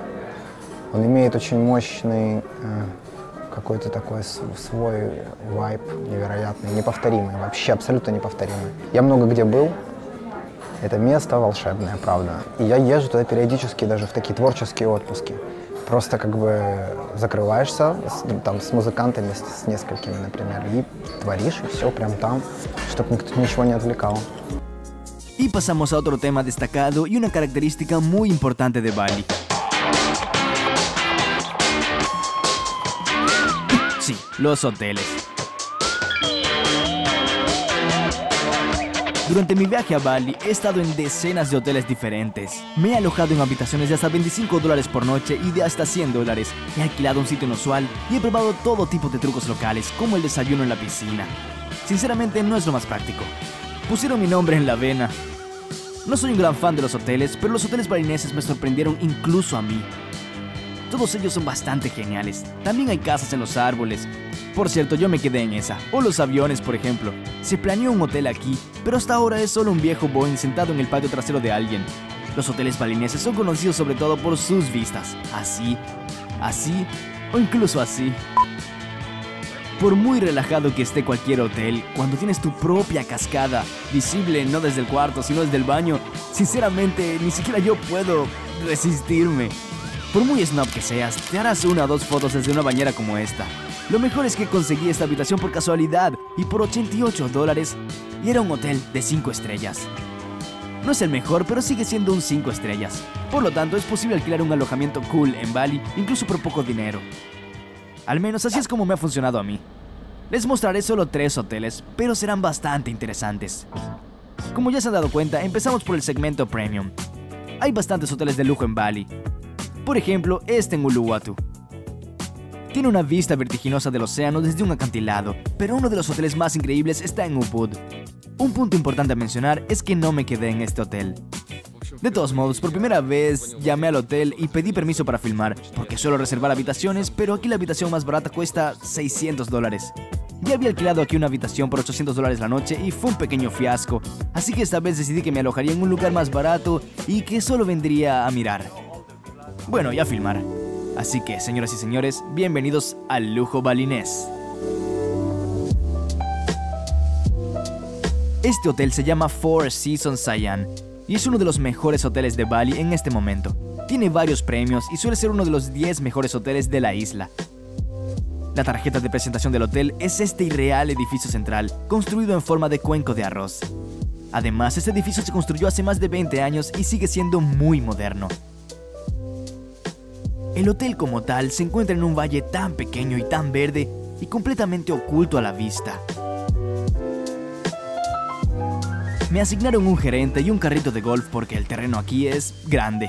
имеет очень мощный какой-то такой свой вайб невероятный, неповторимый, вообще абсолютно неповторимый. Я много где был. Это место волшебное, правда. И я езжу туда периодически даже в такие творческие отпуски. Просто как бы закрываешься там с музыкантами, с несколькими, например, и творишь, и все прям там, чтобы никто ничего не отвлекал. Y pasamos a otro tema destacado y una característica muy importante de Bali. Sí, los hoteles. Durante mi viaje a Bali he estado en decenas de hoteles diferentes. Me he alojado en habitaciones de hasta $25 por noche y de hasta $100. He alquilado un sitio inusual y he probado todo tipo de trucos locales, como el desayuno en la piscina. Sinceramente no es lo más práctico. Pusieron mi nombre en la avena. No soy un gran fan de los hoteles, pero los hoteles balineses me sorprendieron incluso a mí. Todos ellos son bastante geniales. También hay casas en los árboles. Por cierto, yo me quedé en esa. O los aviones, por ejemplo. Se planeó un hotel aquí, pero hasta ahora es solo un viejo Boeing sentado en el patio trasero de alguien. Los hoteles balineses son conocidos sobre todo por sus vistas. Así, así o incluso así. Por muy relajado que esté cualquier hotel, cuando tienes tu propia cascada, visible no desde el cuarto, sino desde el baño, sinceramente, ni siquiera yo puedo resistirme. Por muy snob que seas, te harás 1 o 2 fotos desde una bañera como esta. Lo mejor es que conseguí esta habitación por casualidad y por $88, y era un hotel de 5 estrellas. No es el mejor, pero sigue siendo un 5 estrellas. Por lo tanto, es posible alquilar un alojamiento cool en Bali, incluso por poco dinero. Al menos así es como me ha funcionado a mí. Les mostraré solo 3 hoteles, pero serán bastante interesantes. Como ya se han dado cuenta, empezamos por el segmento Premium. Hay bastantes hoteles de lujo en Bali. Por ejemplo, este en Uluwatu. Tiene una vista vertiginosa del océano desde un acantilado, pero uno de los hoteles más increíbles está en Ubud. Un punto importante a mencionar es que no me quedé en este hotel. De todos modos, por primera vez llamé al hotel y pedí permiso para filmar, porque suelo reservar habitaciones, pero aquí la habitación más barata cuesta $600. Ya había alquilado aquí una habitación por $800 la noche y fue un pequeño fiasco, así que esta vez decidí que me alojaría en un lugar más barato y que solo vendría a mirar. Bueno, y a filmar. Así que, señoras y señores, bienvenidos al lujo balinés. Este hotel se llama Four Seasons Siam y es uno de los mejores hoteles de Bali en este momento. Tiene varios premios y suele ser uno de los 10 mejores hoteles de la isla. La tarjeta de presentación del hotel es este irreal edificio central, construido en forma de cuenco de arroz. Además, este edificio se construyó hace más de 20 años y sigue siendo muy moderno. El hotel como tal se encuentra en un valle tan pequeño y tan verde y completamente oculto a la vista. Me asignaron un gerente y un carrito de golf porque el terreno aquí es grande.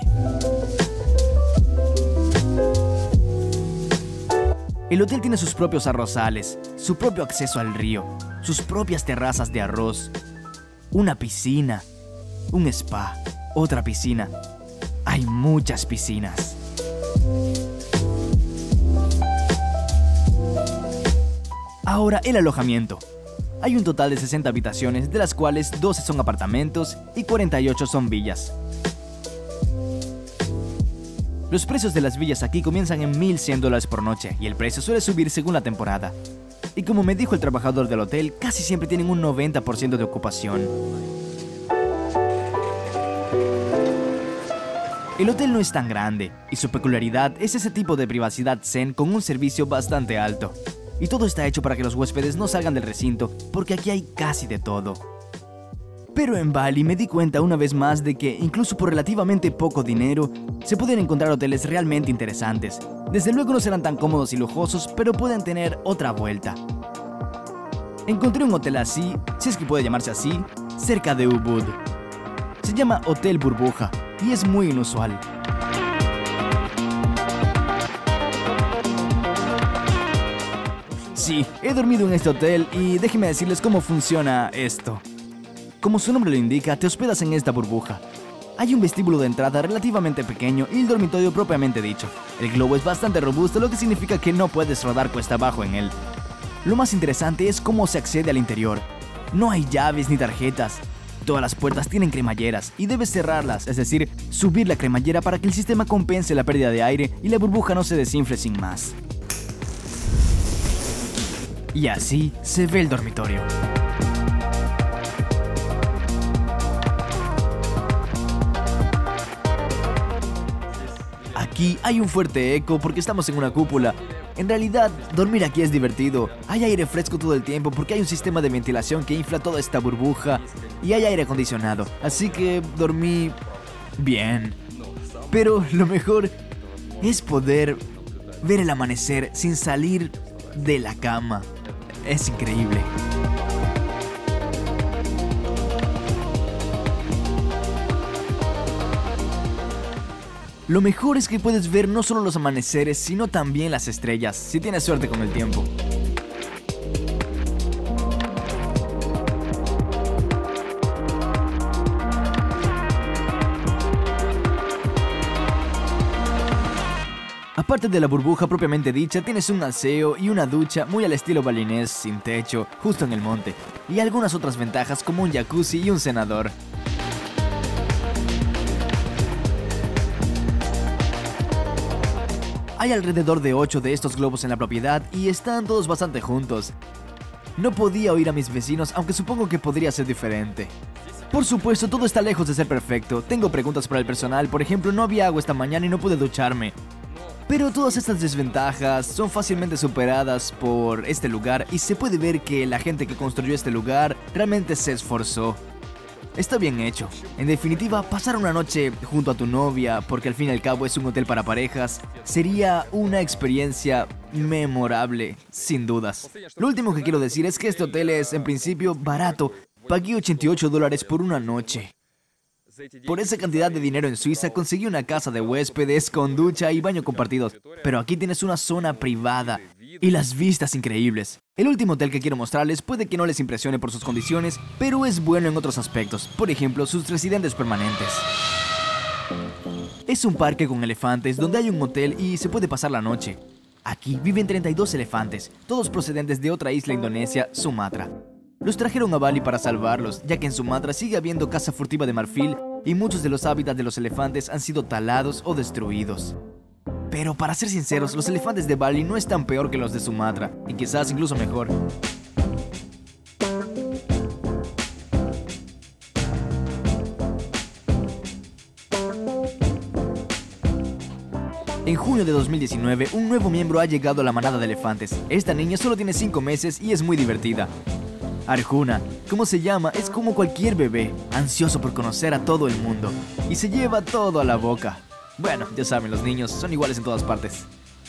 El hotel tiene sus propios arrozales, su propio acceso al río, sus propias terrazas de arroz, una piscina, un spa, otra piscina. Hay muchas piscinas. Ahora el alojamiento. Hay un total de 60 habitaciones, de las cuales 12 son apartamentos y 48 son villas. Los precios de las villas aquí comienzan en $1,100 por noche y el precio suele subir según la temporada. Y como me dijo el trabajador del hotel, casi siempre tienen un 90% de ocupación. El hotel no es tan grande y su peculiaridad es ese tipo de privacidad zen con un servicio bastante alto. Y todo está hecho para que los huéspedes no salgan del recinto, porque aquí hay casi de todo. Pero en Bali me di cuenta una vez más de que, incluso por relativamente poco dinero, se pueden encontrar hoteles realmente interesantes. Desde luego no serán tan cómodos y lujosos, pero pueden tener otra vuelta. Encontré un hotel así, si es que puede llamarse así, cerca de Ubud. Se llama Hotel Burbuja y es muy inusual. Sí, he dormido en este hotel y déjenme decirles cómo funciona esto. Como su nombre lo indica, te hospedas en esta burbuja. Hay un vestíbulo de entrada relativamente pequeño y el dormitorio propiamente dicho. El globo es bastante robusto, lo que significa que no puedes rodar cuesta abajo en él. Lo más interesante es cómo se accede al interior. No hay llaves ni tarjetas. Todas las puertas tienen cremalleras y debes cerrarlas, es decir, subir la cremallera para que el sistema compense la pérdida de aire y la burbuja no se desinfle sin más. Y así se ve el dormitorio. Aquí hay un fuerte eco porque estamos en una cúpula. En realidad, dormir aquí es divertido. Hay aire fresco todo el tiempo porque hay un sistema de ventilación que infla toda esta burbuja y hay aire acondicionado. Así que dormí bien. Pero lo mejor es poder ver el amanecer sin salir de la cama. Es increíble. Lo mejor es que puedes ver no solo los amaneceres, sino también las estrellas, si tienes suerte con el tiempo. Aparte de la burbuja propiamente dicha, tienes un aseo y una ducha muy al estilo balinés, sin techo, justo en el monte, y algunas otras ventajas como un jacuzzi y un cenador. Hay alrededor de 8 de estos globos en la propiedad y están todos bastante juntos. No podía oír a mis vecinos, aunque supongo que podría ser diferente. Por supuesto, todo está lejos de ser perfecto. Tengo preguntas para el personal, por ejemplo, no había agua esta mañana y no pude ducharme. Pero todas estas desventajas son fácilmente superadas por este lugar y se puede ver que la gente que construyó este lugar realmente se esforzó. Está bien hecho. En definitiva, pasar una noche junto a tu novia, porque al fin y al cabo es un hotel para parejas, sería una experiencia memorable, sin dudas. Lo último que quiero decir es que este hotel es, en principio, barato. Pagué $88 por una noche. Por esa cantidad de dinero en Suiza conseguí una casa de huéspedes con ducha y baño compartidos. Pero aquí tienes una zona privada y las vistas increíbles. El último hotel que quiero mostrarles puede que no les impresione por sus condiciones, pero es bueno en otros aspectos. Por ejemplo, sus residentes permanentes. Es un parque con elefantes donde hay un hotel y se puede pasar la noche. Aquí viven 32 elefantes, todos procedentes de otra isla indonesia, Sumatra. Los trajeron a Bali para salvarlos, ya que en Sumatra sigue habiendo caza furtiva de marfil y muchos de los hábitats de los elefantes han sido talados o destruidos. Pero para ser sinceros, los elefantes de Bali no están peor que los de Sumatra, y quizás incluso mejor. En junio de 2019, un nuevo miembro ha llegado a la manada de elefantes. Esta niña solo tiene 5 meses y es muy divertida. Arjuna, como se llama, es como cualquier bebé, ansioso por conocer a todo el mundo, y se lleva todo a la boca. Bueno, ya saben, los niños son iguales en todas partes.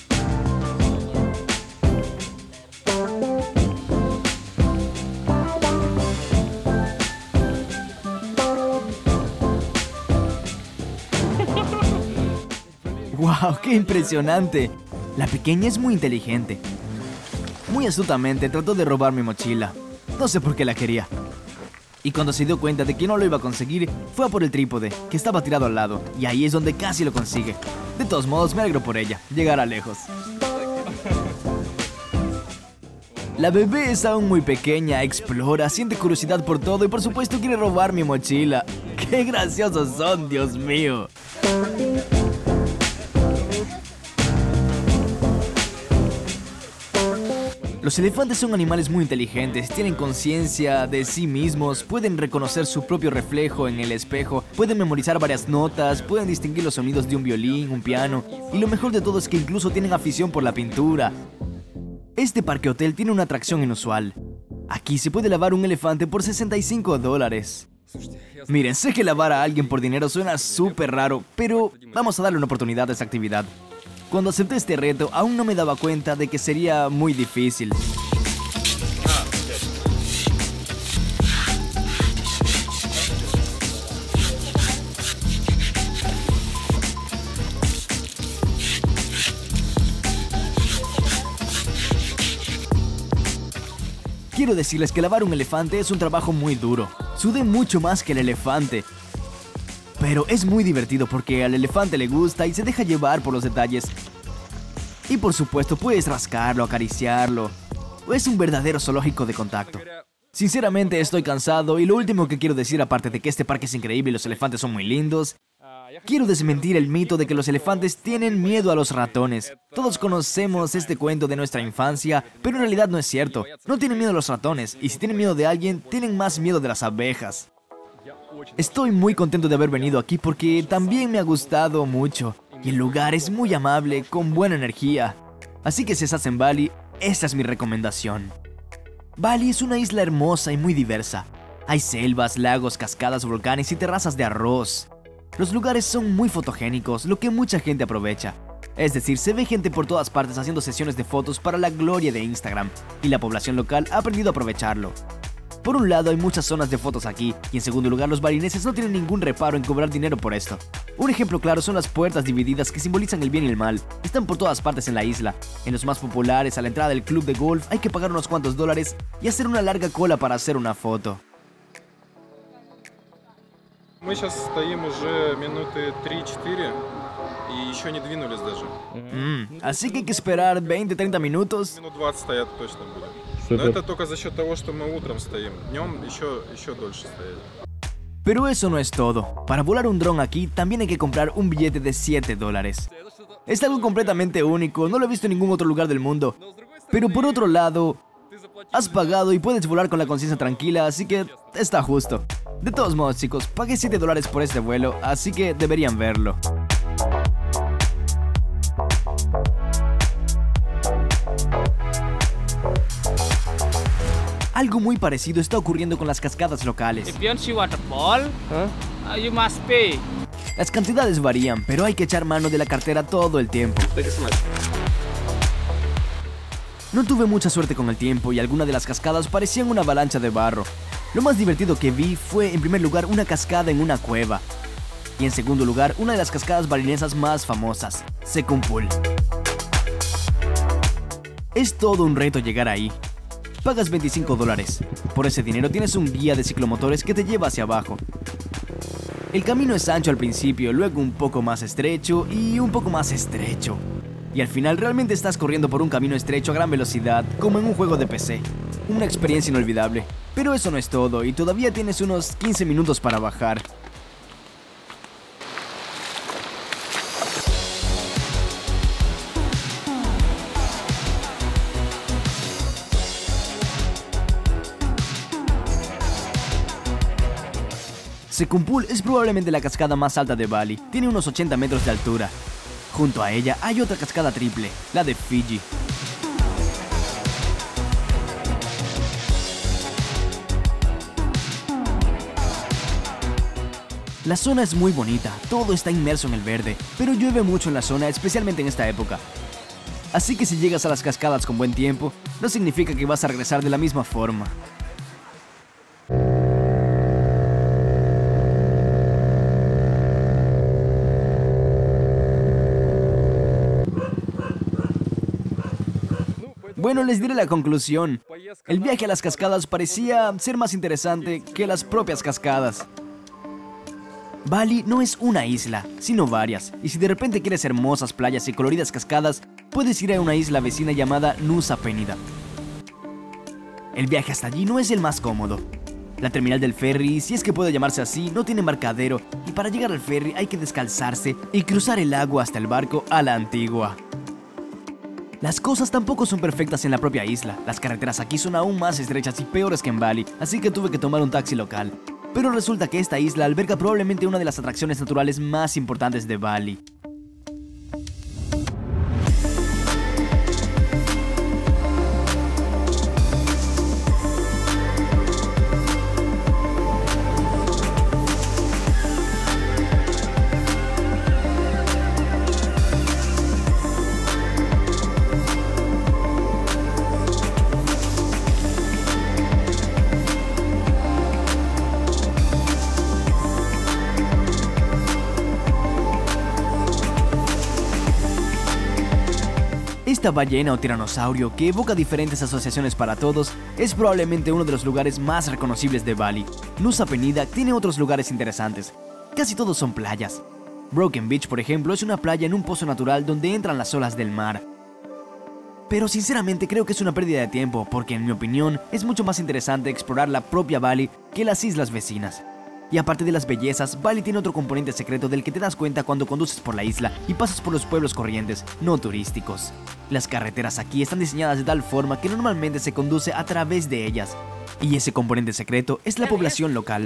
¡Wow! ¡Qué impresionante! La pequeña es muy inteligente. Muy astutamente trató de robar mi mochila. No sé por qué la quería. Y cuando se dio cuenta de que no lo iba a conseguir, fue a por el trípode, que estaba tirado al lado, y ahí es donde casi lo consigue. De todos modos, me alegro por ella, llegará lejos. La bebé es aún muy pequeña, explora, siente curiosidad por todo y por supuesto quiere robar mi mochila. ¡Qué graciosos son, Dios mío! Los elefantes son animales muy inteligentes, tienen conciencia de sí mismos, pueden reconocer su propio reflejo en el espejo, pueden memorizar varias notas, pueden distinguir los sonidos de un violín, un piano, y lo mejor de todo es que incluso tienen afición por la pintura. Este parque hotel tiene una atracción inusual. Aquí se puede lavar un elefante por $65. Miren, sé que lavar a alguien por dinero suena súper raro, pero vamos a darle una oportunidad a esta actividad. Cuando acepté este reto, aún no me daba cuenta de que sería muy difícil. Quiero decirles que lavar un elefante es un trabajo muy duro. Sudé mucho más que el elefante. Pero es muy divertido porque al elefante le gusta y se deja llevar por los detalles. Y por supuesto puedes rascarlo, acariciarlo. Es un verdadero zoológico de contacto. Sinceramente estoy cansado y lo último que quiero decir, aparte de que este parque es increíble y los elefantes son muy lindos, quiero desmentir el mito de que los elefantes tienen miedo a los ratones. Todos conocemos este cuento de nuestra infancia, pero en realidad no es cierto. No tienen miedo a los ratones y si tienen miedo de alguien, tienen más miedo de las abejas. Estoy muy contento de haber venido aquí porque también me ha gustado mucho. Y el lugar es muy amable, con buena energía. Así que si estás en Bali, esta es mi recomendación. Bali es una isla hermosa y muy diversa. Hay selvas, lagos, cascadas, volcanes y terrazas de arroz. Los lugares son muy fotogénicos, lo que mucha gente aprovecha. Es decir, se ve gente por todas partes haciendo sesiones de fotos para la gloria de Instagram. Y la población local ha aprendido a aprovecharlo. Por un lado hay muchas zonas de fotos aquí, y en segundo lugar los balineses no tienen ningún reparo en cobrar dinero por esto. Un ejemplo claro son las puertas divididas que simbolizan el bien y el mal. Están por todas partes en la isla. En los más populares, a la entrada del club de golf, hay que pagar unos cuantos dólares y hacer una larga cola para hacer una foto. Мы сейчас стоим уже минуты 3-4. и еще не двинулись даже. Así que hay que esperar 20-30 minutos. Минут 20 стоять точно будем. Супер. Но это только за счет того, что мы утром стоим. Днем еще дольше стоять. Pero eso no es todo. Para volar un dron aquí también hay que comprar un billete de $7. Es algo completamente único, no lo he visto en ningún otro lugar del mundo. Pero por otro lado, has pagado y puedes volar con la conciencia tranquila, así que está justo. De todos modos, chicos, pagué $7 por este vuelo, así que deberían verlo. Algo muy parecido está ocurriendo con las cascadas locales. If you want to see waterfall, you must pay. Las cantidades varían, pero hay que echar mano de la cartera todo el tiempo. No tuve mucha suerte con el tiempo y algunas de las cascadas parecían una avalancha de barro. Lo más divertido que vi fue, en primer lugar, una cascada en una cueva. Y en segundo lugar, una de las cascadas balinesas más famosas, Second Pool. Es todo un reto llegar ahí. Pagas $25. Por ese dinero tienes un guía de ciclomotores que te lleva hacia abajo. El camino es ancho al principio, luego un poco más estrecho y un poco más estrecho. Y al final realmente estás corriendo por un camino estrecho a gran velocidad, como en un juego de PC. Una experiencia inolvidable. Pero eso no es todo, y todavía tienes unos 15 minutos para bajar. Second Pool es probablemente la cascada más alta de Bali, tiene unos 80 metros de altura. Junto a ella hay otra cascada triple, la de Fiji. La zona es muy bonita, todo está inmerso en el verde, pero llueve mucho en la zona, especialmente en esta época. Así que si llegas a las cascadas con buen tiempo, no significa que vas a regresar de la misma forma. Bueno, les diré la conclusión. El viaje a las cascadas parecía ser más interesante que las propias cascadas. Bali no es una isla, sino varias, y si de repente quieres hermosas playas y coloridas cascadas, puedes ir a una isla vecina llamada Nusa Penida. El viaje hasta allí no es el más cómodo. La terminal del ferry, si es que puede llamarse así, no tiene embarcadero, y para llegar al ferry hay que descalzarse y cruzar el agua hasta el barco a la antigua. Las cosas tampoco son perfectas en la propia isla, las carreteras aquí son aún más estrechas y peores que en Bali, así que tuve que tomar un taxi local. Pero resulta que esta isla alberga probablemente una de las atracciones naturales más importantes de Bali. Esta ballena o tiranosaurio, que evoca diferentes asociaciones para todos, es probablemente uno de los lugares más reconocibles de Bali. Nusa Penida tiene otros lugares interesantes. Casi todos son playas. Broken Beach, por ejemplo, es una playa en un pozo natural donde entran las olas del mar. Pero sinceramente creo que es una pérdida de tiempo, porque en mi opinión es mucho más interesante explorar la propia Bali que las islas vecinas. Y aparte de las bellezas, Bali tiene otro componente secreto del que te das cuenta cuando conduces por la isla y pasas por los pueblos corrientes, no turísticos. Las carreteras aquí están diseñadas de tal forma que normalmente se conduce a través de ellas. Y ese componente secreto es la población local.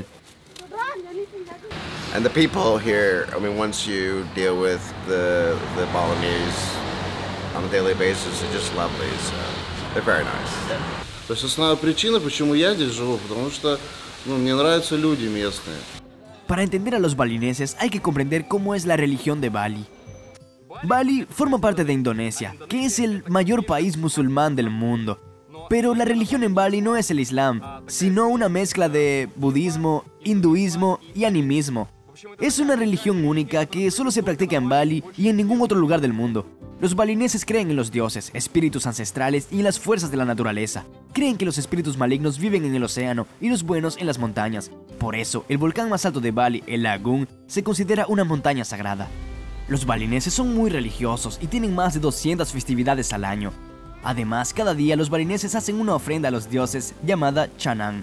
And the people here, I mean, once you deal with the Balinese on a daily basis, they're just lovely, so they're very nice. То есть основная причина, почему я здесь живу, потому что мне нравятся люди местные. Para entender a los balineses hay que comprender cómo es la religión de Bali. Bali forma parte de Indonesia, que es el mayor país musulmán del mundo. Pero la religión en Bali no es el Islam, sino una mezcla de budismo, hinduismo y animismo. Es una religión única que solo se practica en Bali y en ningún otro lugar del mundo. Los balineses creen en los dioses, espíritus ancestrales y en las fuerzas de la naturaleza. Creen que los espíritus malignos viven en el océano y los buenos en las montañas. Por eso, el volcán más alto de Bali, el Agung, se considera una montaña sagrada. Los balineses son muy religiosos y tienen más de 200 festividades al año. Además, cada día los balineses hacen una ofrenda a los dioses llamada Chanang.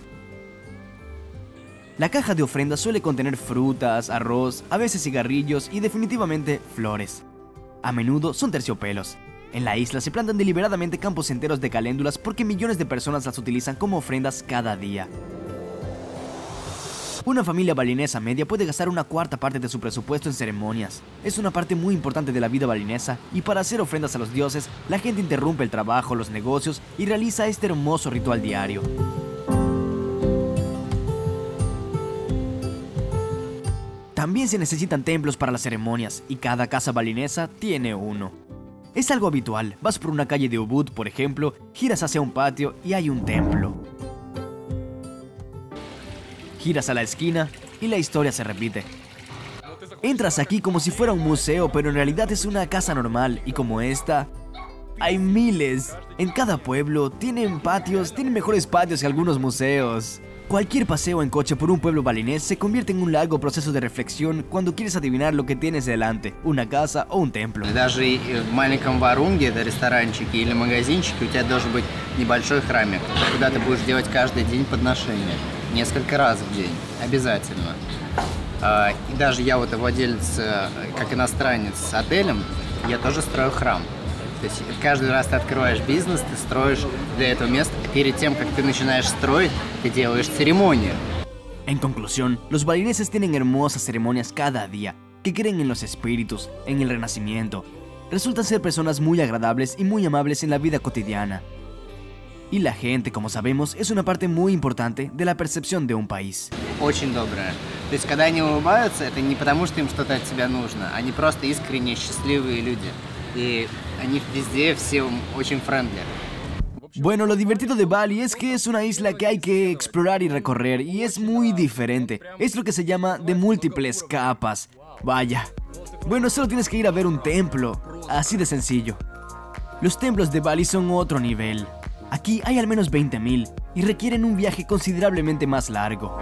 La caja de ofrenda suele contener frutas, arroz, a veces cigarrillos y definitivamente flores. A menudo son terciopelos. En la isla se plantan deliberadamente campos enteros de caléndulas porque millones de personas las utilizan como ofrendas cada día. Una familia balinesa media puede gastar una cuarta parte de su presupuesto en ceremonias. Es una parte muy importante de la vida balinesa y para hacer ofrendas a los dioses, la gente interrumpe el trabajo, los negocios y realiza este hermoso ritual diario. También se necesitan templos para las ceremonias y cada casa balinesa tiene uno. Es algo habitual, vas por una calle de Ubud, por ejemplo, giras hacia un patio y hay un templo. Giras a la esquina y la historia se repite. Entras aquí como si fuera un museo, pero en realidad es una casa normal y como esta, hay miles. En cada pueblo tienen mejores patios que algunos museos. Cualquier paseo en coche por un pueblo balinés se convierte en un largo proceso de reflexión cuando quieres adivinar lo que tienes delante, una casa o un templo. Даже в маленьком Варунге, это ресторанчике или магазинчике, у тебя должен быть небольшой храмик, куда ты будешь делать каждый день подношения. Несколько раз в день, обязательно. И даже я вот владелец, как иностранец с отелем, я тоже строю храм. То есть каждый раз ты открываешь бизнес, ты строишь для этого места. Перед тем, как ты начинаешь строить, ты делаешь церемонию. En conclusión, los balineses tienen hermosas ceremonias cada día, que creen en los espíritus, en el renacimiento. Resultan ser personas muy agradables y muy amables en la vida cotidiana. Y la gente, como sabemos, es una parte muy importante de la percepción de un país. Очень добрая. То есть, когда они улыбаются, это не потому, что им что-то от тебя нужно. Они просто искренне счастливые люди. И они везде все очень friendly. Bueno, lo divertido de Bali es que es una isla que hay que explorar y recorrer, y es muy diferente. Es lo que se llama de múltiples capas. Vaya. Bueno, solo tienes que ir a ver un templo. Así de sencillo. Los templos de Bali son otro nivel. Aquí hay al menos 20.000 y requieren un viaje considerablemente más largo.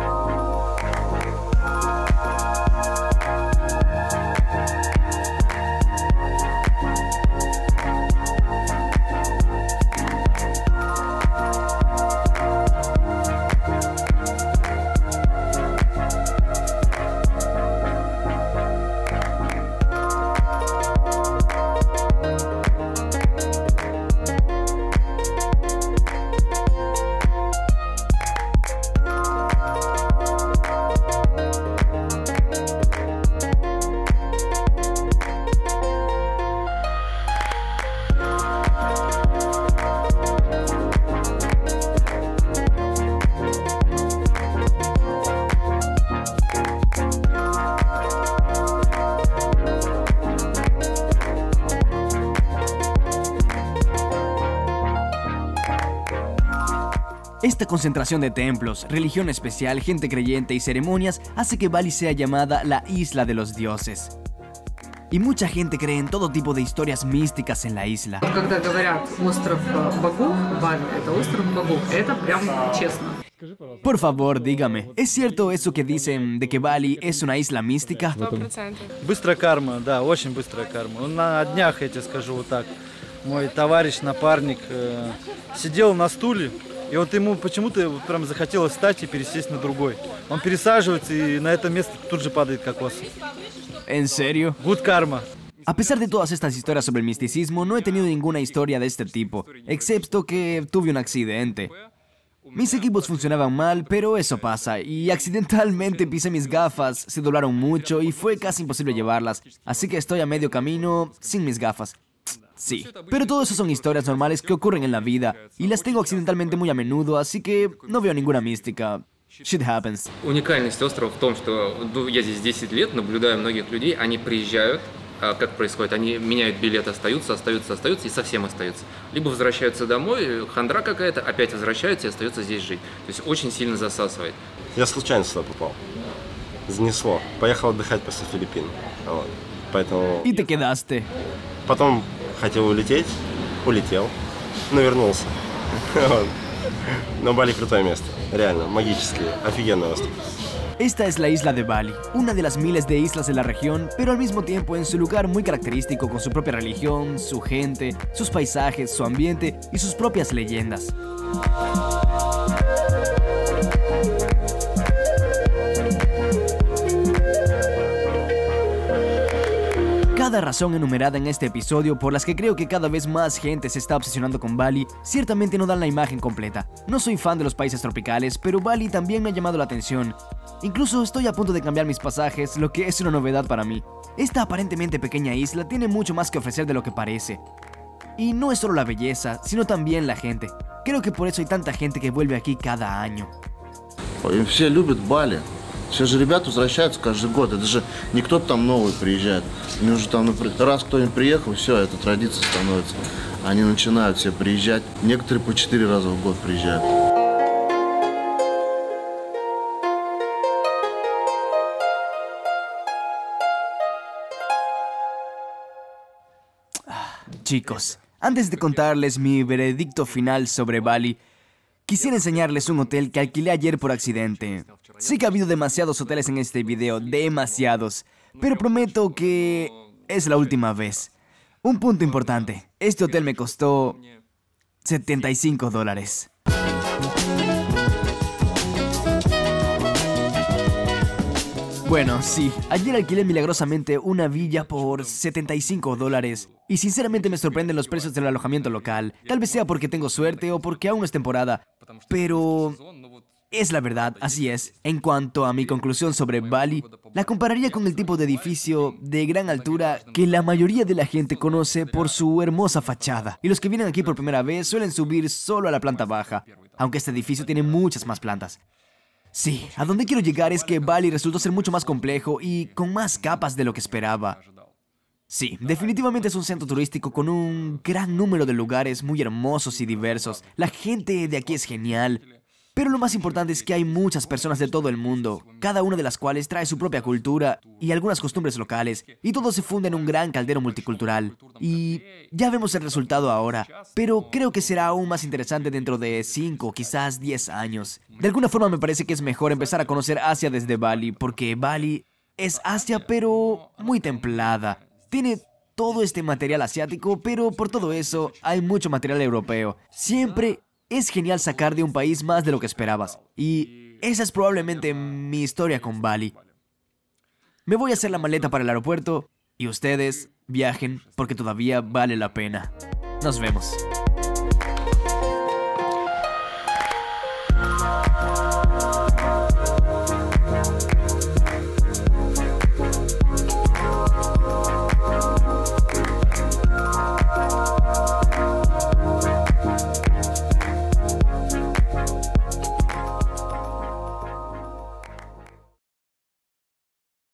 Esta concentración de templos, religión especial, gente creyente y ceremonias hace que Bali sea llamada la isla de los dioses. Y mucha gente cree en todo tipo de historias místicas en la isla. Когда говорят остров богов, Бали — это остров богов, это прям честно. Por favor, dígame, ¿es cierto eso que dicen de que Bali es una isla mística? 100%. Быстрая карма, да, очень быстрая карма. Ну, на днях, я тебе скажу вот так, мой товарищ, напарник сидел на стуле, и вот ему почему-то вот прям захотелось встать и пересесть на другой. Он пересаживается, и на это место тут же падает кокос. ¿En serio? Good karma. A pesar de todas estas historias sobre el misticismo, no he tenido ninguna historia de este tipo, excepto que tuve un accidente. Mis equipos funcionaban mal, pero eso pasa, y accidentalmente pisé mis gafas, se doblaron mucho y fue casi imposible llevarlas, así que estoy a medio camino sin mis gafas. Sí, pero todo eso son historias normales que ocurren en la vida, y las tengo accidentalmente muy a menudo, así que no veo ninguna mística. Shit happens. Уникальность острова в том, что я здесь 10 лет, наблюдаю многих людей, они приезжают, как происходит, они меняют билет, остаются и совсем остаются. Либо возвращаются домой, хандра какая-то, опять возвращаются и остаются здесь жить. То есть очень сильно засасывает. Я случайно сюда попал. Занесло. Поехал отдыхать после Филиппин. Вот. Поэтому... И te quedaste. Потом хотел улететь, улетел, но вернулся. Вот. Но Бали крутое место. Реально, магический, офигенный остров. Esta es la isla de Bali, una de las miles de islas de la región, pero al mismo tiempo en su lugar muy característico con su propia religión, su gente, sus paisajes, su ambiente y sus propias leyendas. Cada razón enumerada en este episodio por las que creo que cada vez más gente se está obsesionando con Bali, ciertamente no dan la imagen completa. No soy fan de los países tropicales, pero Bali también me ha llamado la atención. Incluso estoy a punto de cambiar mis pasajes, lo que es una novedad para mí. Esta aparentemente pequeña isla tiene mucho más que ofrecer de lo que parece. Y no es solo la belleza, sino también la gente. Creo que por eso hay tanta gente que vuelve aquí cada año. Все любят Бали. Все же ребята возвращаются каждый год. Это же не кто-то там новый приезжает. Они уже там, раз кто-нибудь приехал, все, это традиция становится. Они начинают все приезжать. Некоторые по 4 раза в год приезжают. Chicos, antes de contarles mi veredicto final sobre Bali, quisiera enseñarles un hotel que alquilé ayer por accidente. Sé que ha habido demasiados hoteles en este video, demasiados, pero prometo que es la última vez. Un punto importante, este hotel me costó $75. Bueno, sí, ayer alquilé milagrosamente una villa por $75 y sinceramente me sorprenden los precios del alojamiento local. Tal vez sea porque tengo suerte o porque aún no es temporada, pero es la verdad, así es. En cuanto a mi conclusión sobre Bali, la compararía con el tipo de edificio de gran altura que la mayoría de la gente conoce por su hermosa fachada. Y los que vienen aquí por primera vez suelen subir solo a la planta baja, aunque este edificio tiene muchas más plantas. Sí, a donde quiero llegar es que Bali resultó ser mucho más complejo y con más capas de lo que esperaba. Sí, definitivamente es un centro turístico con un gran número de lugares muy hermosos y diversos. La gente de aquí es genial. Pero lo más importante es que hay muchas personas de todo el mundo, cada una de las cuales trae su propia cultura y algunas costumbres locales, y todo se funde en un gran caldero multicultural. Y ya vemos el resultado ahora, pero creo que será aún más interesante dentro de 5, quizás 10 años. De alguna forma me parece que es mejor empezar a conocer Asia desde Bali, porque Bali es Asia pero muy templada. Tiene todo este material asiático, pero por todo eso hay mucho material europeo. Siempre es genial sacar de un país más de lo que esperabas. Y esa es probablemente mi historia con Bali. Me voy a hacer la maleta para el aeropuerto y ustedes viajen porque todavía vale la pena. Nos vemos.